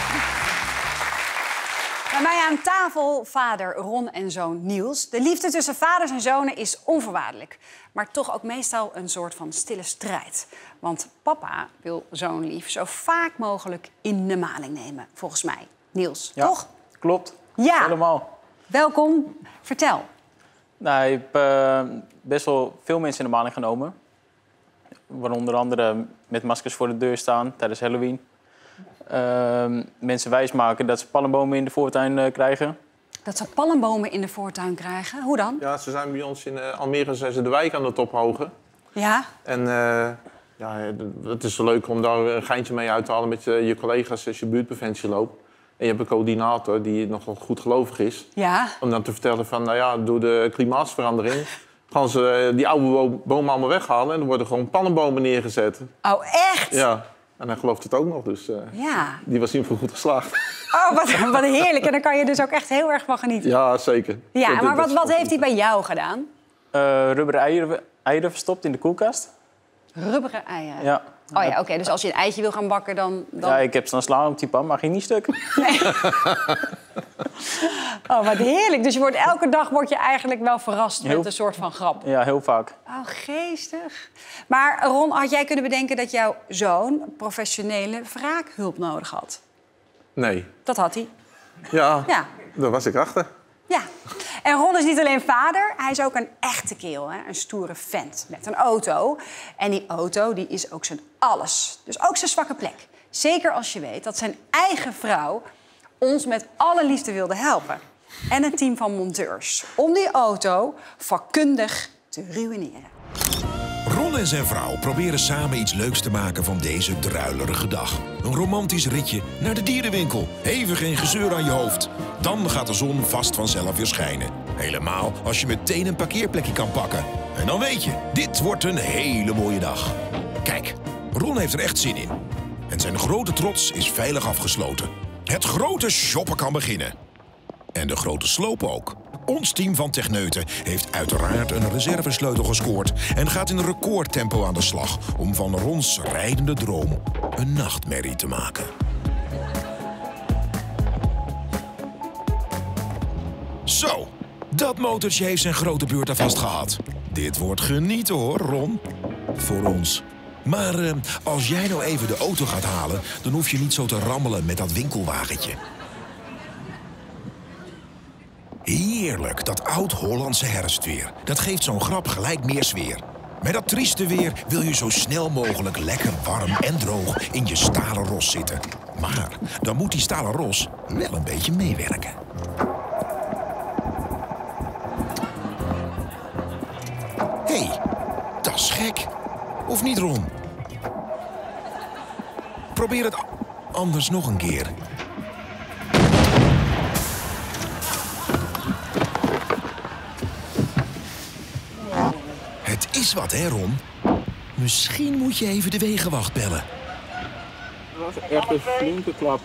Bij mij aan tafel vader Ron en zoon Niels. De liefde tussen vaders en zonen is onvoorwaardelijk. Maar toch ook meestal een soort van stille strijd. Want papa wil zoon lief zo vaak mogelijk in de maling nemen, volgens mij. Niels, Ja, toch? klopt. Ja. Helemaal. Welkom. Vertel. Nou, ik heb uh, best wel veel mensen in de maling genomen. Waaronder andere met maskers voor de deur staan tijdens Halloween. Uh, mensen wijsmaken dat ze palmbomen in de voortuin uh, krijgen. Dat ze palmbomen in de voortuin krijgen? Hoe dan? Ja, ze zijn bij ons in uh, Almere zijn ze de wijk aan het ophogen. Ja? En uh, ja, het is leuk om daar een geintje mee uit te halen met je, je collega's als je buurtpreventie loopt. En je hebt een coördinator die nogal goed gelovig is. Ja? Om dan te vertellen van, nou ja, door de klimaatsverandering gaan ze die oude bo- bomen allemaal weghalen en er worden gewoon pannenbomen neergezet. Oh, echt? Ja, en hij gelooft het ook nog, dus uh, Ja. die was in ieder geval goed geslaagd. Oh, wat, wat heerlijk. En daar kan je dus ook echt heel erg van genieten. Ja, zeker. Ja, Dat- maar dat wat, is wat wel heeft hij bij jou gedaan? Uh, rubberen eieren, eieren verstopt in de koelkast. Rubberen eieren? Ja. Oh ja, oké. Dus als je een eitje wil gaan bakken, dan... dan... Ja, ik heb zo'n slalomtype, maar ging niet stuk. Oh, wat heerlijk. Dus je wordt, elke dag word je eigenlijk wel verrast Heel- met een soort van grap. Ja, heel vaak. Oh, geestig. Maar Ron, had jij kunnen bedenken dat jouw zoon professionele wraakhulp nodig had? Nee. Dat had hij. Ja, Ja. daar was ik achter. Ja. En Ron is niet alleen vader, hij is ook een echte kerel, hè? Een stoere vent met een auto. En die auto die is ook zijn alles. Dus ook zijn zwakke plek. Zeker als je weet dat zijn eigen vrouw ons met alle liefde wilde helpen. En een team van monteurs. Om die auto vakkundig te ruïneren. Ron en zijn vrouw proberen samen iets leuks te maken van deze druilerige dag. Een romantisch ritje naar de dierenwinkel. Even geen gezeur aan je hoofd. Dan gaat de zon vast vanzelf weer schijnen. Helemaal als je meteen een parkeerplekje kan pakken. En dan weet je, dit wordt een hele mooie dag. Kijk, Ron heeft er echt zin in. En zijn grote trots is veilig afgesloten. Het grote shoppen kan beginnen. En de grote sloop ook. Ons team van techneuten heeft uiteraard een reservesleutel gescoord en gaat in recordtempo aan de slag om van Rons rijdende droom een nachtmerrie te maken. Zo, dat motortje heeft zijn grote beurt alvast gehad. Dit wordt genieten hoor, Ron. Voor ons. Maar uh, als jij nou even de auto gaat halen, dan hoef je niet zo te rammelen met dat winkelwagentje. Heerlijk, dat oud-Hollandse herfstweer. Dat geeft zo'n grap gelijk meer sfeer. Met dat trieste weer wil je zo snel mogelijk lekker warm en droog in je stalen ros zitten. Maar dan moet die stalen ros wel een beetje meewerken. Hé, hey, dat is gek. Of niet, Ron? Probeer het anders nog een keer. Het is wat, hè, Ron? Misschien moet je even de wegenwacht bellen. Dat was echt een flinke klap.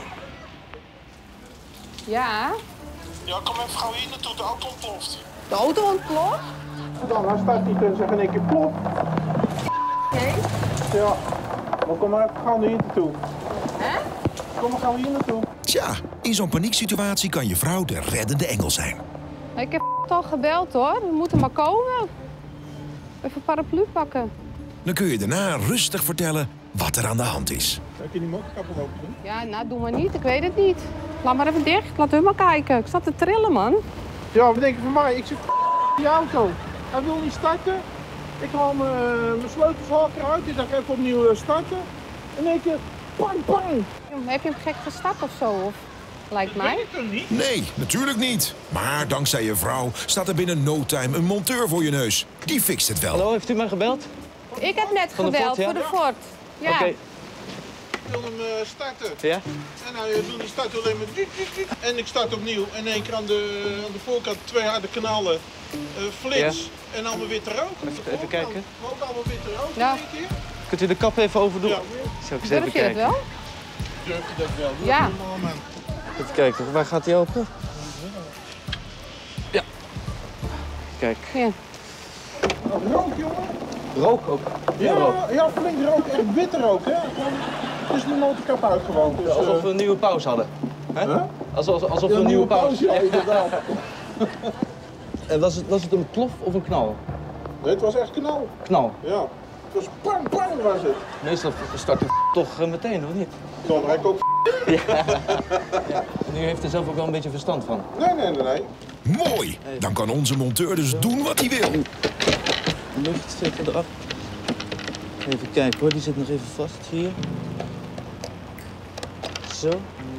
Ja? Ja, kom even gauw hier naartoe, de auto ontploft. De auto ontploft? Dan, hij staat niet en zegt in één keer plop. Oké. Ja, maar kom maar even gauw hier naartoe. Hè? Kom maar gauw hier naartoe. Tja, in zo'n panieksituatie kan je vrouw de reddende engel zijn. Ik heb al gebeld hoor, we moeten maar komen. Even een paraplu pakken. Dan kun je daarna rustig vertellen wat er aan de hand is. Zou je die motorkap wel open doen? Ja, nou doe maar niet, ik weet het niet. Laat maar even dicht, laat hun maar kijken. Ik zat te trillen, man. Ja, wat denk je van mij? Ik zit in je auto. Hij wil niet starten. Ik haal mijn sleutels haal eruit. Ik dacht even opnieuw starten. En in één keer, bang, bang. Heb je hem gek gestart of zo? Of? Lijkt mij. Nee, natuurlijk niet. Maar dankzij je vrouw staat er binnen no time een monteur voor je neus. Die fixt het wel. Hallo, heeft u mij gebeld? Ik heb net Van de gebeld Ford, ja? voor de Ford. Ja. Oké. Ik wil hem uh, starten. Ja? En hij doet die start alleen maar... Diet, diet, diet. En ik start opnieuw. En in één keer aan de, aan de voorkant twee harde kanalen. Uh, flits. Ja. En allemaal witte rook. Even, even kijken. Maar ook allemaal witte rook Ja. in één keer. Kunt u de kap even overdoen? Ja. Zal ik eens Durf even je dat kijken? wel? Durf je dat wel? Doe Ja. het normaal, man. Even kijken, waar gaat hij open? Ja. Kijk. Ja. Rook, jongen. Rook ook? Ja, rook. ja, flink rook. Echt witte rook, hè. Dus mijn motorkap uit gewoon. Dus, Alsof uh... we een nieuwe pauze hadden. Hè? Huh? Alsof, alsof Ja, we een nieuwe pauze Ja, inderdaad. En was het, was het een plof of een knal? Nee, het was echt knal. Knal. Ja. Het was bang, bang was het. Meestal start de toch uh, meteen, of niet? Dan heb ik ook... Ja. Ja. En u heeft er zelf ook wel een beetje verstand van. Nee, nee, nee, nee. Mooi! Dan kan onze monteur dus doen wat hij wil. Lucht zit eraf. Even kijken hoor, die zit nog even vast hier. Zo.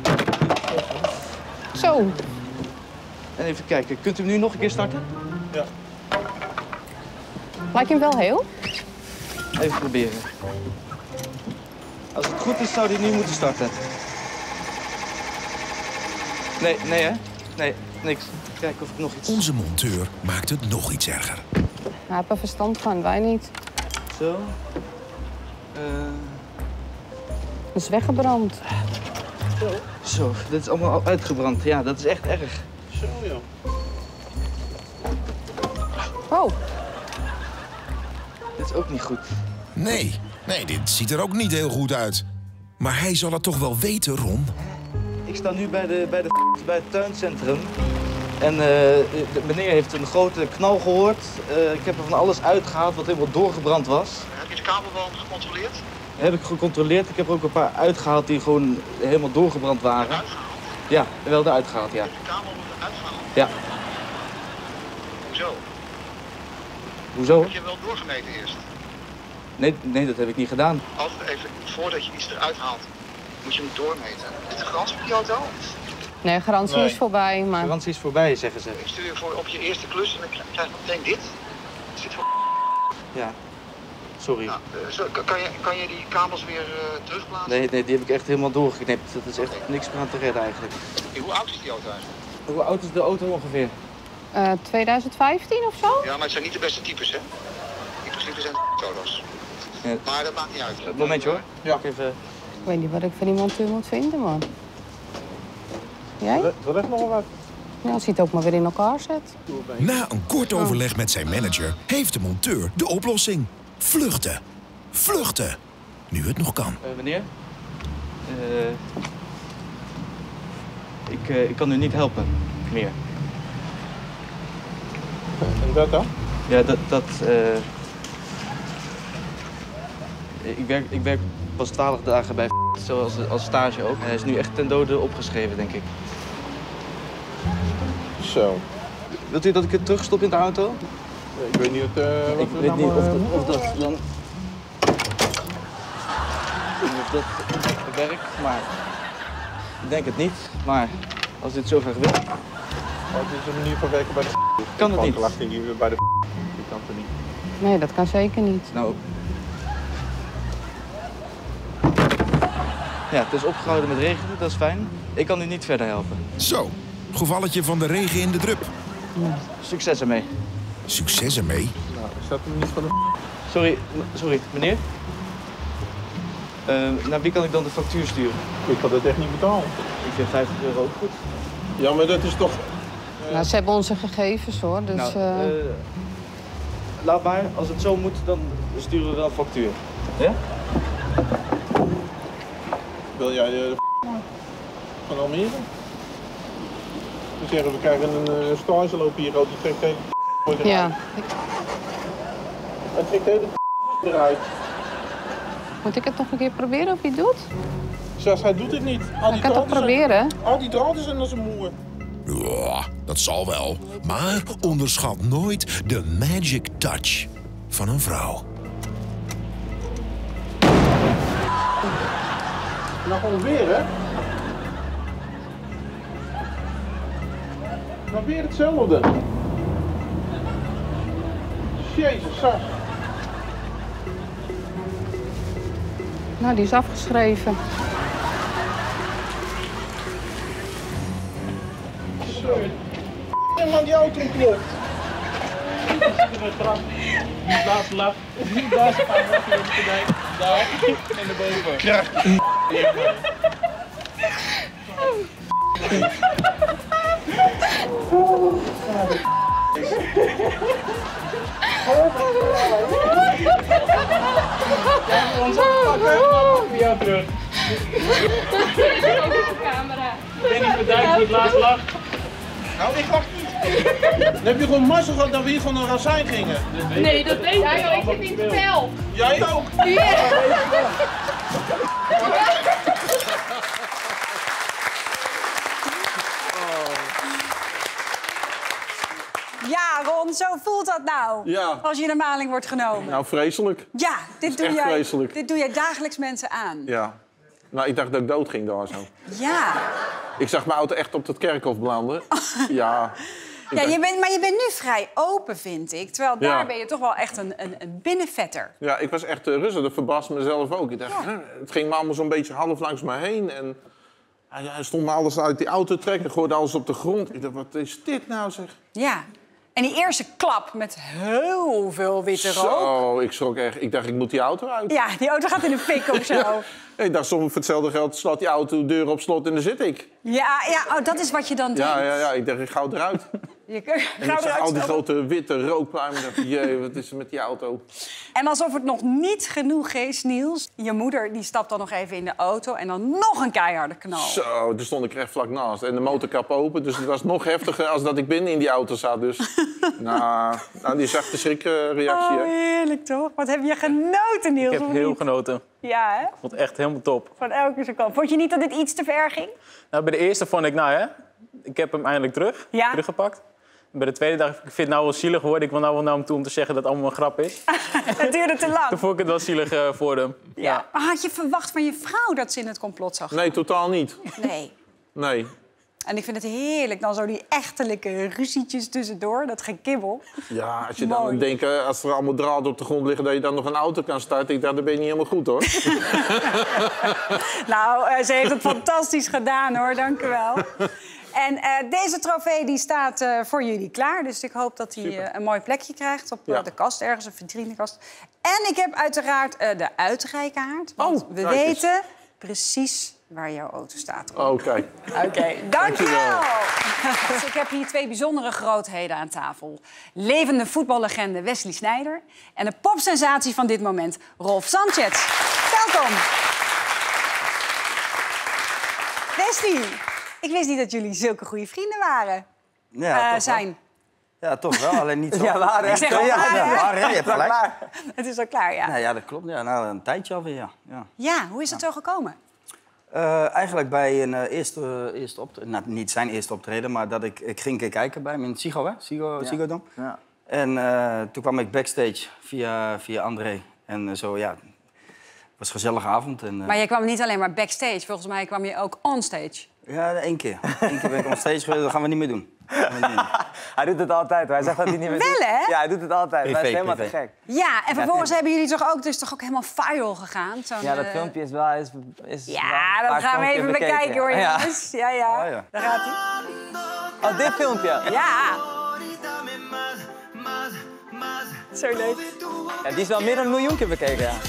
Zo. En even kijken, kunt u hem nu nog een keer starten? Ja. Lijkt je hem wel heel? Even proberen. Als het goed is, zou hij nu moeten starten. Nee, nee hè? Nee, niks. Kijken of ik nog iets... Onze monteur maakt het nog iets erger. Hij heeft er verstand van, wij niet. Zo. Uh... Dat is weggebrand. Zo. Zo, dit is allemaal uitgebrand. Ja, dat is echt erg. Zo, ja. Oh. Dit is ook niet goed. Nee, nee, dit ziet er ook niet heel goed uit. Maar hij zal het toch wel weten, Ron? Ik sta nu bij, de, bij, de, bij het tuincentrum. En uh, de meneer heeft een grote knal gehoord. Uh, ik heb er van alles uitgehaald wat helemaal doorgebrand was. Heb je de kabelband gecontroleerd? Heb ik gecontroleerd. Ik heb er ook een paar uitgehaald die gewoon helemaal doorgebrand waren. Uitgehaald? Ja, wel eruit gehaald, ja. De kabel uitgehaald? Ja. Hoezo? Hoezo? Heb je wel doorgemeten eerst? Nee, nee, dat heb ik niet gedaan. Altijd even, voordat je iets eruit haalt, moet je hem doormeten. Is het een garantie op die auto? Nee, garantie Nee. is voorbij, maar... Garantie is voorbij, zeggen ze. Ik stuur je voor op je eerste klus en dan krijg je meteen dit. Er zit voor... Ja. Sorry. Nou, uh, zo, kan, kan, je, kan je die kabels weer uh, terugplaatsen? Nee, nee, die heb ik echt helemaal doorgeknipt. Dat is echt niks meer aan te redden eigenlijk. Hey, hoe oud is die auto eigenlijk? Hoe oud is de auto ongeveer? Uh, twintig vijftien of zo? Ja, maar het zijn niet de beste types, hè? In principe zijn het auto's. Ja. Maar dat maakt niet uit. Een momentje hoor. Ja. Even... Ik weet niet wat ik van die monteur moet vinden, man. Jij? Er ligt nog wat. Ja, als hij het ook maar weer in elkaar zet. Na een kort overleg met zijn manager heeft de monteur de oplossing. Vluchten. Vluchten. Nu het nog kan. Uh, meneer? Uh, ik, uh, ik kan u niet helpen meer. En dat dan? Ja, dat... dat uh... ik, werk, ik werk pas twaalf dagen bij zoals als stage ook. Hij is nu echt ten dode opgeschreven, denk ik. Zo. Wilt u dat ik het terugstop in de auto? Ik weet niet, wat, uh, wat ik weet nou niet of maar, dat, of dat dan... Of dat werkt, maar... Ik denk het niet, maar als dit zo graag wil... Oh, het is een manier van werken bij de Kan het niet? Die bij de die kan het niet. Nee, dat kan zeker niet. Nou... Ja, het is opgehouden met regenen, dat is fijn. Ik kan u niet verder helpen. Zo, gevalletje van de regen in de drup. Ja. Succes ermee. Succes ermee? Nou, is dat hem niet van de... Sorry, sorry, meneer? Uh, naar wie kan ik dan de factuur sturen? Ik kan dat echt niet betalen. Ik vind vijftig euro ook goed. Ja, maar dat is toch... Uh... Nou, ze hebben onze gegevens, hoor, dus... Nou, uh... uh, laat maar, als het zo moet, dan sturen we wel een factuur. Ja? Wil jij de van Almere? We zeggen, we krijgen een uh, stage lopen hier, die trekt hele eruit. Ja. Hij trekt hele eruit. Moet ik het nog een keer proberen of hij het doet? Zelfs hij doet het niet. Al ik kan het toch proberen? Zijn, al die draden zijn als een moer. Ja, dat zal wel. Maar onderschat nooit de magic touch van een vrouw. Nou, gewoon weer, hè? Nou, weer hetzelfde. Jezus, Sas. Nou, die is afgeschreven. Zo. En man, die auto klopt. Die laatste lap. Daar staan we daar en erboven. Kracht. Ja, ons pakken, dan pakken we jou terug. Camera. Danny Verdijk die het laatst lag. Nou, ik lach niet. Dan heb je gewoon mazzel gehad dat we hier gewoon een razijn gingen. Nee, dat weet ik. Ja, ik zit in het spel. Jij ook? Ja. Ja, Ron, zo voelt dat nou. Ja. Als je in de maling wordt genomen. Nou, vreselijk. Ja, dit doe, echt jij, vreselijk. dit doe jij dagelijks mensen aan. Ja. Nou, ik dacht dat ik dood ging daar zo. Ja. Ik zag mijn auto echt op het kerkhof belanden. Ja. Ja, je bent, maar je bent nu vrij open, vind ik. Terwijl daar Ja. ben je toch wel echt een, een, een binnenvetter. Ja, ik was echt uh, rustig. Dat verbaasde mezelf ook. Ik dacht, Ja. hè, het ging me allemaal zo'n beetje half langs me heen. En hij, hij stond me alles uit die auto te trekken. Gooide alles op de grond. Ik dacht, wat is dit nou, zeg? Ja. En die eerste klap met heel veel witte rook. Zo, ik schrok echt. Ik dacht, ik moet die auto uit. Ja, die auto gaat in de fik of zo. Ja. Ik dacht, soms voor hetzelfde geld slaat die auto de deur op slot en daar zit ik. Ja, ja oh, dat is wat je dan doet. Ja, ja, ja. Ik dacht, ik ga eruit. Je, En ik zag al die grote witte rookpluimen. Ik dacht, jee, wat is er met die auto? En alsof het nog niet genoeg is, Niels. Je moeder die stapt dan nog even in de auto en dan nog een keiharde knal. Zo, daar stond ik er echt vlak naast. En de motorkap open, dus het was nog heftiger als dat ik binnen in die auto zat. Dus, nou, nou, die zachte schrikreactie. Oh, hè. heerlijk toch? Wat heb je genoten, Niels? Ik heb of heel niet? genoten. Ja, hè? Ik vond het echt helemaal top. Van elke seconde. Vond je niet dat dit iets te ver ging? Nou, bij de eerste vond ik, nou hè, ik heb hem eindelijk terug, Ja. teruggepakt. En bij de tweede dacht ik, ik vind het nou wel zielig worden. Ik wil nou wel naar hem toe om te zeggen dat het allemaal een grap is. Het duurde te lang. Toen vond ik het wel zielig uh, voor hem. Ja. Maar had je verwacht van je vrouw dat ze in het complot zag? Nee, totaal niet. Nee. Nee. En ik vind het heerlijk, dan zo die echtelijke ruzietjes tussendoor, dat gekibbel. Ja, als je Mooi. dan denkt, eh, als er allemaal draden op de grond liggen, dat je dan nog een auto kan starten. Ik dacht, dat ben je niet helemaal goed, hoor. Nou, uh, ze heeft het fantastisch gedaan, hoor. Dank u wel. En uh, deze trofee die staat uh, voor jullie klaar. Dus ik hoop dat hij uh, een mooi plekje krijgt op uh, Ja. de kast, ergens een vitrinekast. En ik heb uiteraard uh, de uitreikkaart. Want Oh, we kijk eens. weten precies waar jouw auto staat. Oké. Okay. Oké, okay, dankjewel. Dus ik heb hier twee bijzondere grootheden aan tafel. Levende voetballegende Wesley Sneijder en de popsensatie van dit moment, Rolf Sanchez. Welkom. Wesley, ik wist niet dat jullie zulke goede vrienden waren. Ja, uh, toch zijn. Wel. Ja, toch wel, alleen niet zo. Ja, waar, hè? Ik zeg al ja, waar, ja, hè? waar, hè? Je hebt gelijk. Het is al klaar, ja. Nee, ja, dat klopt. Ja, nou, een tijdje alweer, ja. Ja, ja hoe is het zo gekomen? Uh, eigenlijk bij een uh, eerste, eerste optreden, nou, niet zijn eerste optreden, maar dat ik, ik ging een keer kijken bij hem in Sigo, hè? Sigo, ja. Sigo Dome. Ja. En uh, toen kwam ik backstage via, via André. En uh, zo, ja, het was een gezellige avond. En, uh... Maar je kwam niet alleen maar backstage, volgens mij kwam je ook onstage. Ja, één keer. Eén keer ben ik onstage geweest, dat gaan we niet meer doen. Hij doet het altijd. Hij zegt dat hij niet meer Wel, doet. hè? Ja, hij doet het altijd. Privé, hij is helemaal privé. te gek. Ja, en vervolgens hebben jullie toch ook, dus toch ook helemaal viral gegaan? Ja, dat filmpje is wel... Is, is ja, wel dat gaan we even bekeken, bekeken hoor, jongens. Ja, ja. Oh, ja. Daar gaat hij. Oh, dit filmpje? Ja. Zo leuk. Ja, die is wel meer dan een miljoen keer bekeken, ja.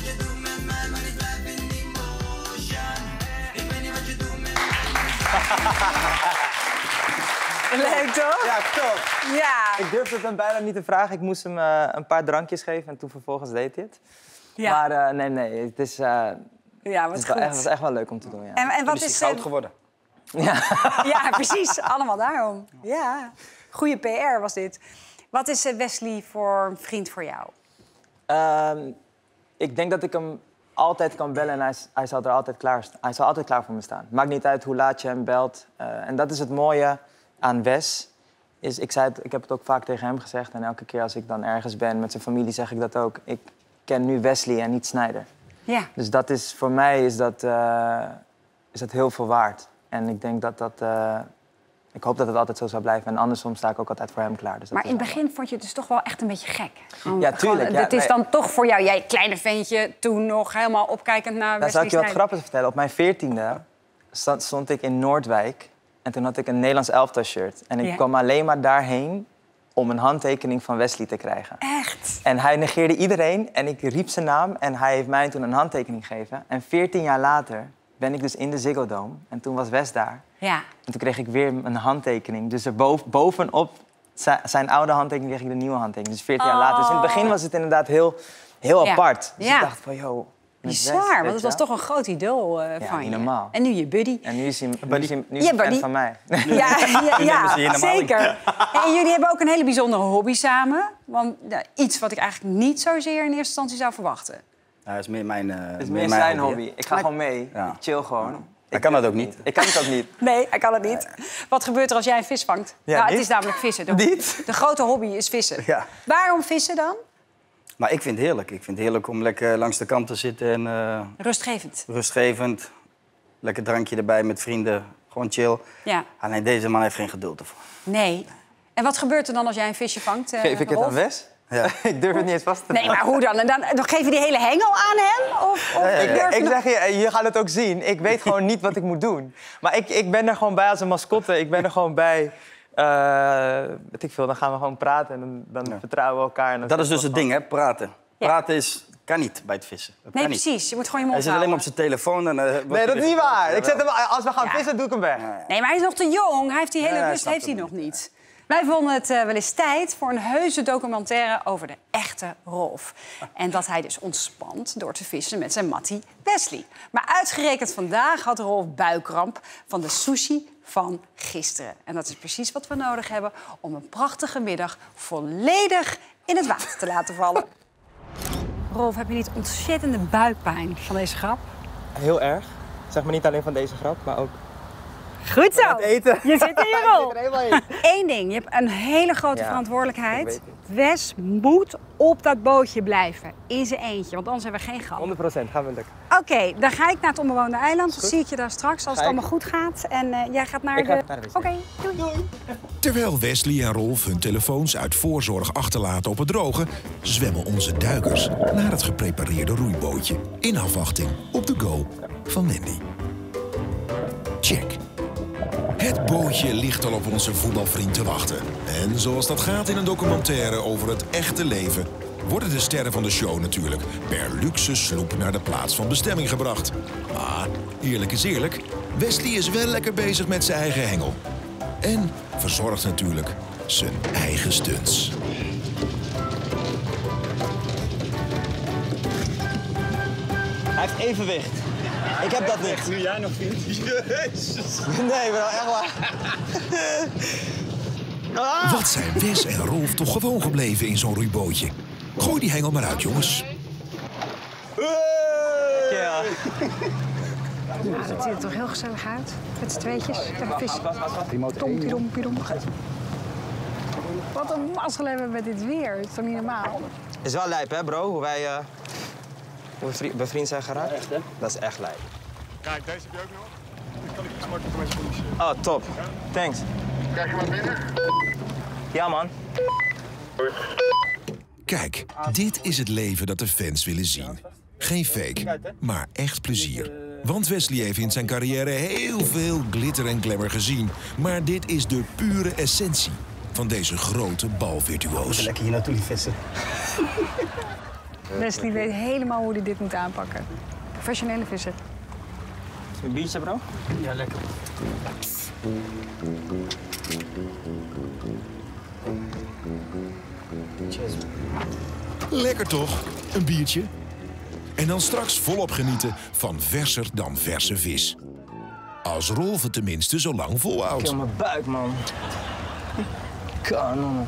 Leuk, toch? Ja, top. Ja. Ik durfde het hem bijna niet te vragen. Ik moest hem uh, een paar drankjes geven en toen vervolgens deed hij het. Ja. Maar uh, nee, nee, het is, uh, ja, wat het is goed. wel echt, was echt wel leuk om te doen, ja. En, en wat is is... goud geworden. Ja. Ja, precies. Allemaal daarom. Ja. Goeie P R was dit. Wat is uh, Wesley voor een vriend voor jou? Uh, ik denk dat ik hem altijd kan bellen en hij, hij, zal er altijd klaar, hij zal altijd klaar voor me staan. Maakt niet uit hoe laat je hem belt. Uh, en dat is het mooie aan Wes. Is, ik, zei het, ik heb het ook vaak tegen hem gezegd. En elke keer als ik dan ergens ben met zijn familie zeg ik dat ook. Ik ken nu Wesley en niet Sneijder. Ja. Dus dat is, voor mij is dat, uh, is dat heel veel waard. En ik denk dat dat... Uh, ik hoop dat het altijd zo zal blijven. En andersom sta ik ook altijd voor hem klaar. Dus dat maar in het begin wel... vond je het dus toch wel echt een beetje gek. Gewoon, ja, tuurlijk. Gewoon, ja, dit is nee. dan toch voor jou, jij kleine ventje, toen nog helemaal opkijkend naar Wesley Sneijder. Nou, zal ik je wat Sneijder. grappigs vertellen? Op mijn veertiende stond, stond ik in Noordwijk. En toen had ik een Nederlands elftal shirt. En ik Ja. kwam alleen maar daarheen om een handtekening van Wesley te krijgen. Echt? En hij negeerde iedereen en ik riep zijn naam. En hij heeft mij toen een handtekening gegeven. En veertien jaar later ben ik dus in de Ziggo Dome. En toen was Wes daar. Ja. En toen kreeg ik weer een handtekening. Dus er boven, bovenop zijn, zijn oude handtekening kreeg ik de nieuwe handtekening. Dus veertien Oh. jaar later. Dus in het begin was het inderdaad heel, heel Ja. apart. Dus Ja. ik dacht van, joh... met Wes, Bizar, weet want je het was wel. toch een groot idool uh, Ja, van niet je. normaal. En nu je buddy. En nu is hij, nu is hij, nu is Ja, hij fan buddy. van mij. Ja, ja, Nu ja, nemen ze je normaal in. zeker. En jullie hebben ook een hele bijzondere hobby samen. Want ja, iets wat ik eigenlijk niet zozeer in eerste instantie zou verwachten. Ja, dat is meer mijn uh, Het is meer zijn hobby. Ik ga gewoon mee. Ja. Ik chill gewoon. Hij kan dat ook niet. Ik kan het ook niet. Nee, hij kan het niet. Wat gebeurt er als jij een vis vangt? Ja, nou, het niet? is namelijk vissen. De, Niet? de grote hobby is vissen. Ja. Waarom vissen dan? Maar ik vind het heerlijk. Ik vind het heerlijk om lekker langs de kant te zitten en uh, Rustgevend. rustgevend. Lekker drankje erbij met vrienden. Gewoon chill. Ja. Ah, nee, deze man heeft geen geduld ervoor. Nee. En wat gebeurt er dan als jij een visje vangt? uh, Geef ik het Rolf? aan Wes? Ja. Ik durf het niet eens vast te Nee, maar hoe dan? En dan, dan geef je die hele hengel aan hem? Of, of Ja, ja, ja. durf je Ik nog- zeg je, je gaat het ook zien. Ik weet gewoon niet wat ik moet doen. Maar ik, ik ben er gewoon bij als een mascotte. Ik ben er gewoon bij. Uh, weet ik veel, dan gaan we gewoon praten en dan, dan vertrouwen we elkaar. En dan Dat is dus zeggen het we ding, hè? Praten. Ja. Praten is, kan niet bij het vissen. Dat Nee, kan niet. precies. Je moet gewoon je Hij mond zit alleen houden. maar op zijn telefoon. En, uh, wordt Nee, dat is hij niet weer- waar. Ik zet hem, als we gaan Ja. vissen, doe ik hem weg. Nee, maar hij is nog te jong. Hij heeft die hele Ja, hij rust snapt heeft hij het nog niet. Wij vonden het uh, wel eens tijd voor een heuse documentaire over de echte Rolf. En dat hij dus ontspant door te vissen met zijn mattie Wesley. Maar uitgerekend vandaag had Rolf buikkramp van de sushi van gisteren. En dat is precies wat we nodig hebben om een prachtige middag volledig in het water te laten vallen. Rolf, heb je niet ontzettende buikpijn van deze grap? Heel erg. Zeg maar niet alleen van deze grap, maar ook... Goed zo. Het eten. Je zit in je rol. Ik zit er helemaal in. Eén ding, je hebt een hele grote Ja, verantwoordelijkheid. ik weet Wes moet op dat bootje blijven, in zijn eentje, want anders hebben we geen grap. honderd procent, gaan we lukken. Oké, dan ga ik naar het onbewoonde eiland. Dan goed. zie ik je daar straks als Ga het ik. allemaal goed gaat. En uh, jij gaat naar Ik de... ga naar de wc. Oké, doei. doei. Terwijl Wesley en Rolf hun telefoons uit voorzorg achterlaten op het droge, zwemmen onze duikers naar het geprepareerde roeibootje in afwachting op de go van Wendy. Check. Het bootje ligt al op onze voetbalvriend te wachten. En zoals dat gaat in een documentaire over het echte leven, worden de sterren van de show natuurlijk per luxe sloep naar de plaats van bestemming gebracht. Maar eerlijk is eerlijk, Wesley is wel lekker bezig met zijn eigen hengel. En verzorgt natuurlijk zijn eigen stunts. Hij heeft evenwicht. Ik heb dat niet. Nu jij nog vindt. Jezus. Nee, bro, echt waar. Ah! Wat zijn Wes en Rolf toch gewoon gebleven in zo'n ruwbootje. Gooi die hengel maar uit, jongens. Ja. Nou, dat ziet er toch heel gezellig uit. Met z'n tweetjes. Lekker vissen. Tom, pidom, pidom. Wat een mazzel hebben we met dit weer. Het is toch niet normaal? Is wel lijp, hè, bro? Hoe wij uh, hoe we bevriend zijn geraakt. Echt, hè? Dat is echt lijp. Kijk, deze heb je ook nog. Dan kan ik iets makkelijker met je communiceren. Oh, top. Thanks. Krijg je maar binnen? Ja, man. Kijk, dit is het leven dat de fans willen zien. Geen fake, maar echt plezier. Want Wesley heeft in zijn carrière heel veel glitter en glamour gezien. Maar dit is de pure essentie van deze grote balvirtuoos. Lekker hier naartoe vissen. Wesley weet helemaal hoe hij dit moet aanpakken. Professionele visser. Een biertje, bro? Ja, lekker. Lekker toch? Een biertje? En dan straks volop genieten van verser dan verse vis. Als Rolf het tenminste zo lang volhoudt. Kill mijn buik, man. Kanon.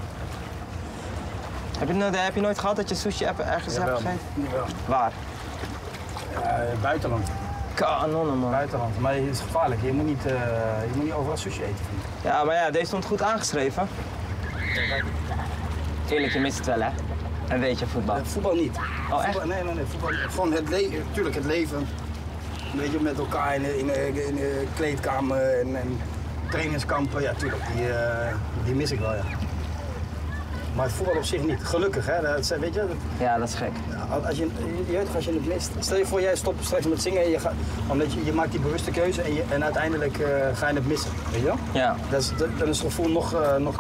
Heb je, nooit, heb je nooit gehad dat je sushi ergens hebt gegeten? Jawel. Waar? Uh, buitenland. Kanonnen, man. Buitenland. Maar het is gevaarlijk. Je moet niet, uh, je moet niet overal sushi eten. Ja, maar ja, deze stond goed aangeschreven. Eerlijk, je mist het wel, hè? En weet je voetbal? Uh, voetbal niet. Oh, echt? Voetbal, nee, nee, nee. Voetbal, gewoon het leven. Tuurlijk, het leven. Een beetje met elkaar in, in, in, in de kleedkamer en, en trainingskampen. Ja, tuurlijk. Die, uh, die mis ik wel, ja. Maar het voetbal op zich niet. Gelukkig, hè? Dat, weet je, dat, ja, dat is gek. Als je, je weet toch, als je het mist. Stel je voor, jij stopt straks met zingen en je, gaat, omdat je, je maakt die bewuste keuze en, je, en uiteindelijk uh, ga je het missen. Weet je wel? Ja. Dat is, dat, dan is het gevoel nog... Uh, nog...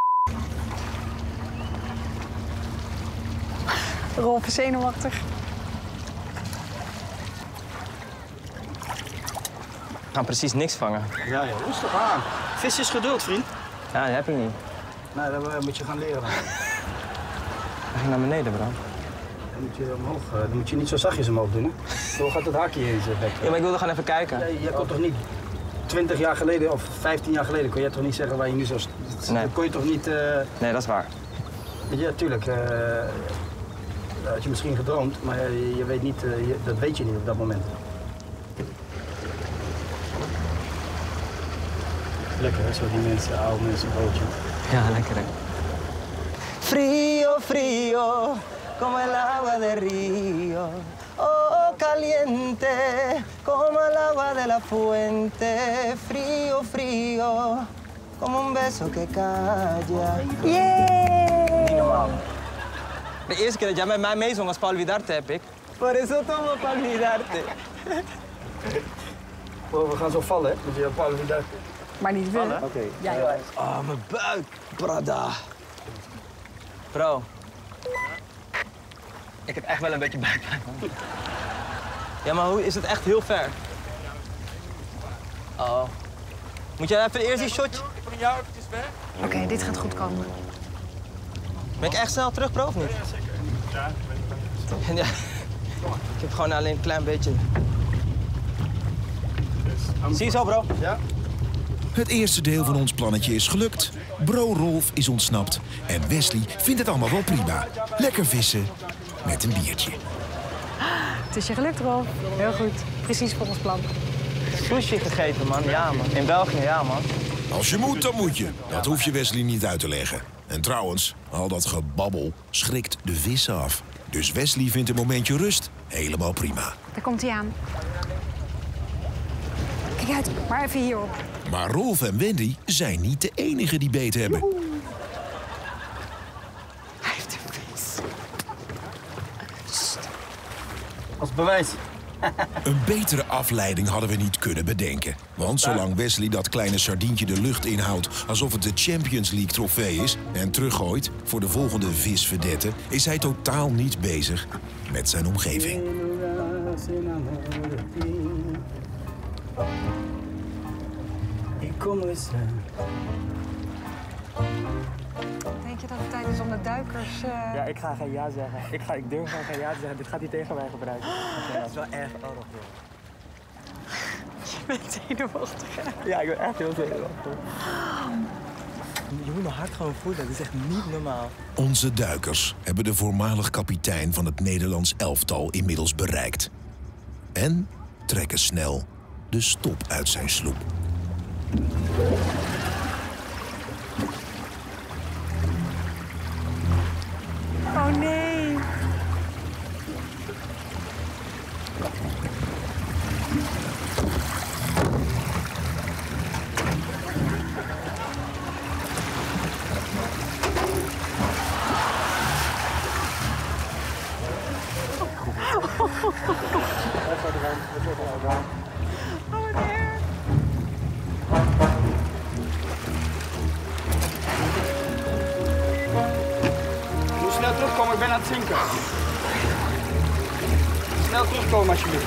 Rolf is zenuwachtig. We gaan precies niks vangen. Ja, ja, rustig aan. Vis is geduld, vriend. Ja, dat heb ik niet. Nee, dat moet je gaan leren. Hij ging naar beneden, bro. Dan moet je omhoog. Dan moet je niet zo zachtjes omhoog doen, hè? Zo gaat het haakje in zijn bek. Ja, maar ik wilde gewoon even kijken. Ja, je kon toch niet... twintig jaar geleden of vijftien jaar geleden kon jij toch niet zeggen waar je nu zo... Nee. Dat kon je toch niet... Uh... Nee, dat is waar. Ja, tuurlijk. Uh... Dat had je misschien gedroomd, maar je, je weet niet, uh, je, dat weet je niet op dat moment. Lekker, hè? Zo die mensen, oude mensen, broodje. Ja, lekker, hè? Frío, frío, como el agua del río. Oh, caliente, como el agua de la fuente. Frío, frío, como un beso que calla. Yay! Niet normaal. De eerste keer dat jij met mij meezong als Paul Vidarte heb ik. Por eso tomo Paul Vidarte. Oh, we gaan zo vallen, hè? Met je Paul Vidarte. Maar niet willen. Oké. Okay. Ja, joh. Oh, mijn buik. Brada. Bro. Ik heb echt wel een beetje buikpijn. Ja, maar hoe is het echt heel ver? Oh. Moet jij even eerst die shotje? Ik breng jou eventjes weg. Oké, okay, dit gaat goed komen. Ben ik echt snel terug, bro, of niet? Ja, zeker. Ja, ik ben ik ja. Ik heb gewoon alleen een klein beetje. Zie je zo, bro? Ja. Het eerste deel van ons plannetje is gelukt. Bro Rolf is ontsnapt. En Wesley vindt het allemaal wel prima. Lekker vissen met een biertje. Het is je gelukt, Rolf. Heel goed. Precies volgens plan. Sushi gegeten, man. Ja, man. In België, ja, man. Als je moet, dan moet je. Dat hoef je Wesley niet uit te leggen. En trouwens, al dat gebabbel schrikt de vissen af. Dus Wesley vindt een momentje rust helemaal prima. Daar komt hij aan. Kijk uit, maar even hierop. Maar Rolf en Wendy zijn niet de enigen die beet hebben. Joehoe. Hij heeft een vis. Als bewijs. Een betere afleiding hadden we niet kunnen bedenken. Want zolang Wesley dat kleine sardientje de lucht inhoudt alsof het de Champions League trofee is en teruggooit voor de volgende visvedette, is hij totaal niet bezig met zijn omgeving. Denk je dat het tijd is om de duikers... Uh... Ja, ik ga geen ja zeggen. Ik, ga, ik durf gewoon geen ja te zeggen. Dit gaat hij tegen mij gebruiken. Ja, dat is wel erg erg, joh. Je bent zenuwachtig, hè? Ja, ik ben echt heel zenuwachtig. Je moet mijn hart gewoon voelen. Dat is echt niet normaal. Onze duikers hebben de voormalig kapitein van het Nederlands elftal inmiddels bereikt. En trekken snel de stop uit zijn sloep. Oh nee. Snel terugkomen, ik ben aan het zinken. Snel terugkomen alsjeblieft.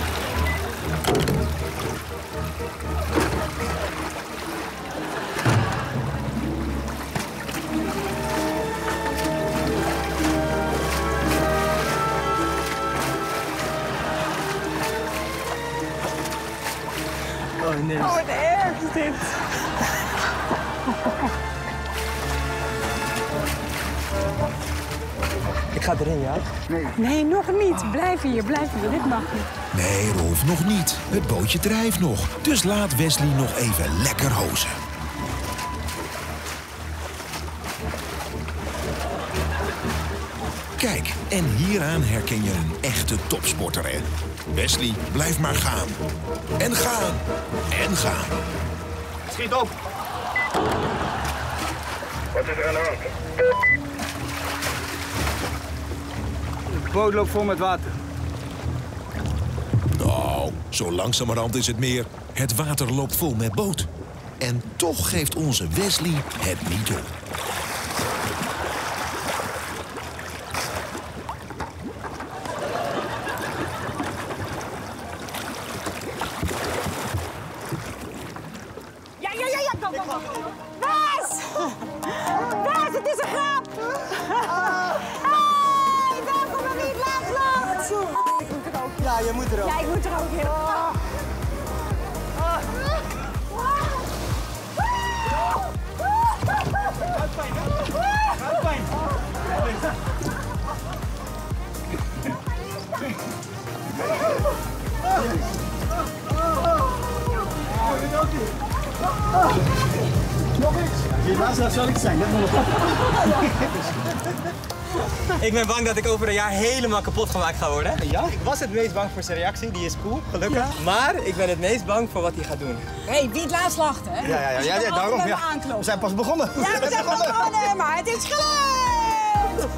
Oh nee. Oh, wat erg is dit. Ik ga erin, ja? Nee. Nee, nog niet. Blijf hier, blijf hier. Dit mag niet. Nee, Rolf, nog niet. Het bootje drijft nog. Dus laat Wesley nog even lekker hozen. Kijk, en hieraan herken je een echte topsporter, hè? Wesley, blijf maar gaan. En gaan. En gaan. Schiet op. Wat is er aan de hand? De boot loopt vol met water. Nou, zo langzamerhand is het meer. Het water loopt vol met boot. En toch geeft onze Wesley het niet op. Ja, ja, ja, ja, kom, kom, kom. Wes! Wes, het is een grap! Hey, welkom bij Wie het Laatst Lacht! Ik moet er ook. Ja, je moet er ook. Ja, ik moet er ook heel. Buikpijn, hè? Buikpijn. Nog iets. Je laatste dag zal ik zijn, dat moet nog. Ik ben bang dat ik over een jaar helemaal kapot gemaakt ga worden. Ja? Ik was het meest bang voor zijn reactie, die is cool, gelukkig. Ja. Maar ik ben het meest bang voor wat hij gaat doen. Hé, hey, Wie het Laatst Lacht, hè? Ja, ja, ja, ja, ja daarom. Ja. We zijn pas begonnen. Ja, we zijn begonnen, maar het is gelukt!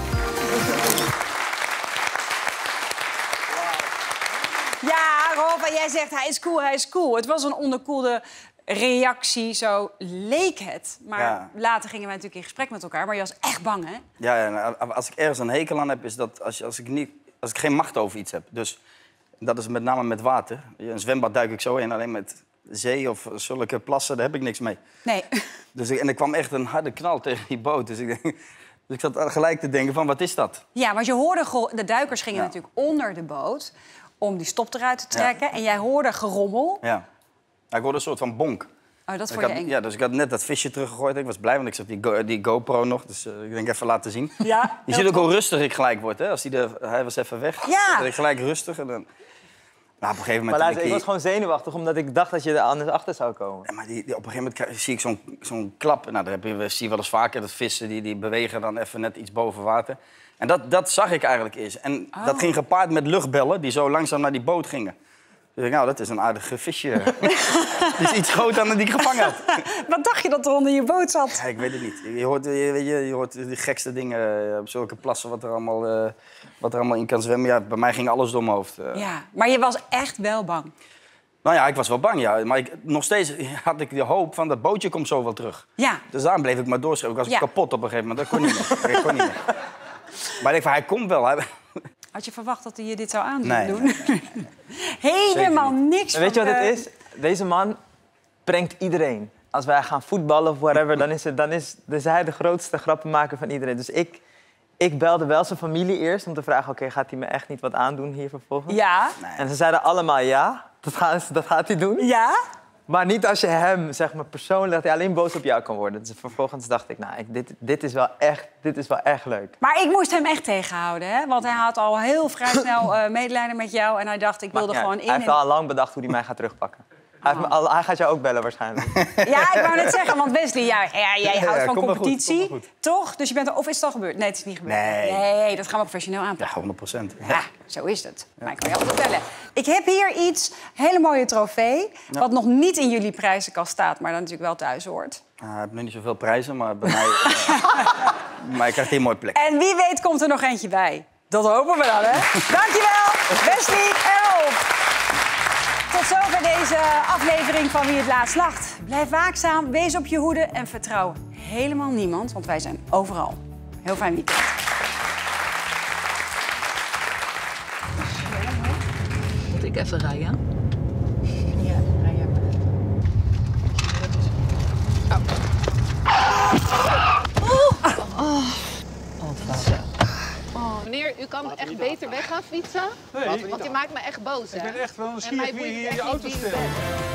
Ja, Rob, en jij zegt hij is cool, hij is cool. Het was een onderkoelde reactie, zo leek het. Maar Ja. later gingen wij natuurlijk in gesprek met elkaar. Maar je was echt bang, hè? Ja, ja, nou, als ik ergens een hekel aan heb, is dat als, je- als, ik niet, als ik geen macht over iets heb. Dus dat is met name met water. Een zwembad duik ik zo in, alleen met zee of zulke plassen, daar heb ik niks mee. Nee. Dus ik, en er kwam echt een harde knal tegen die boot. Dus ik, denk, dus ik zat gelijk te denken van, wat is dat? Ja, want je hoorde, ge- de duikers gingen Ja. natuurlijk onder de boot om die stop eruit te trekken. En jij hoorde gerommel. Ja. Nou, ik hoorde een soort van bonk. Oh, dat Ik vond je had- eng. Ja, dus ik had net dat visje teruggegooid. Ik was blij, want ik zag die, Go- die GoPro nog. Dus eh, ik denk even laten zien. Ja, Je ziet ook hoe rustig ik gelijk word, hè? Als die er, hij was even weg. Ja. Dan ik gelijk rustig. En dan, nou, op een gegeven Maar moment... luister, ik was gewoon zenuwachtig, omdat ik dacht dat je er anders achter zou komen. Ja, maar die, die- op een gegeven moment krijg- zie ik zo'n zo'n klap. Nou, dat heb je, zie je wel eens vaker. Dat vissen die, die bewegen dan even net iets boven water. En dat, dat zag ik eigenlijk eerst. En Oh. dat ging gepaard met luchtbellen die zo langzaam naar die boot gingen. Dus ik, nou, dat is een aardig visje. Die is iets groter dan die ik gevangen had. Wat dacht je dat er onder je boot zat? Ja, ik weet het niet. Je hoort, je, weet je, je hoort de gekste dingen op zulke plassen, wat er allemaal, uh, wat er allemaal in kan zwemmen. Ja, bij mij ging alles door mijn hoofd. Uh. Ja, maar je was echt wel bang. Nou ja, ik was wel bang, ja. Maar ik, nog steeds had ik de hoop van dat bootje komt zo wel terug. Ja. Dus daarom bleef ik maar doorschrijven. Ik was Ja. kapot op een gegeven moment. Dat kon niet meer. Dat kon niet meer. Maar ik denk van, hij komt wel. Hè. Had je verwacht dat hij je dit zou aandoen? Nee. Doen? Helemaal niks En weet je van, wat het eh, is? Deze man prankt iedereen. Als wij gaan voetballen of whatever, dan is, het, dan is, dan is hij de grootste grappenmaker van iedereen. Dus ik, ik belde wel zijn familie eerst om te vragen... oké, okay, gaat hij me echt niet wat aandoen hier vervolgens? Ja. En ze zeiden allemaal ja, dat gaat, dat gaat hij doen. Ja? Maar niet als je hem, zeg maar, persoonlijk... dat hij alleen boos op jou kan worden. Dus vervolgens dacht ik, nou, ik, dit, dit, is wel echt, dit is wel echt leuk. Maar ik moest hem echt tegenhouden, hè? Want hij had al heel vrij snel uh, medelijden met jou. En hij dacht, ik wilde Ja, gewoon in. hij heeft en- al lang bedacht hoe hij mij gaat terugpakken. Hij, heeft me al, hij gaat jou ook bellen waarschijnlijk. Ja, ik wou net zeggen, want Wesley, ja, ja, jij houdt Ja, van komt wel goed, competitie, komt wel goed. toch? Dus je bent er, of is het al gebeurd? Nee, het is niet gebeurd. Nee. Nee, dat gaan we professioneel aanpakken. Ja, honderd procent. Ja, zo is het. Maar ik kan je altijd vertellen. Ik heb hier iets, hele mooie trofee, Ja. wat nog niet in jullie prijzenkast staat, maar dan natuurlijk wel thuis hoort. Uh, ik heb nog niet zoveel prijzen, maar bij mij... Uh, maar ik krijg hier een mooie plek. En wie weet komt er nog eentje bij. Dat hopen we dan, hè? Dankjewel, Wesley en Rolf. Tot zover deze aflevering van Wie het laatst lacht. Blijf waakzaam, wees op je hoede en vertrouw helemaal niemand, want wij zijn overal. Heel fijn weekend. Moet ik even rijden? Ja, rij je. Oh. Oh, meneer, u kan echt beter weg gaan fietsen. Nee. Want u maakt me echt boos, hè? Ik ben echt wel En nieuwsgierig mij wie boeit hier echt je niet auto wie u steelt. bent.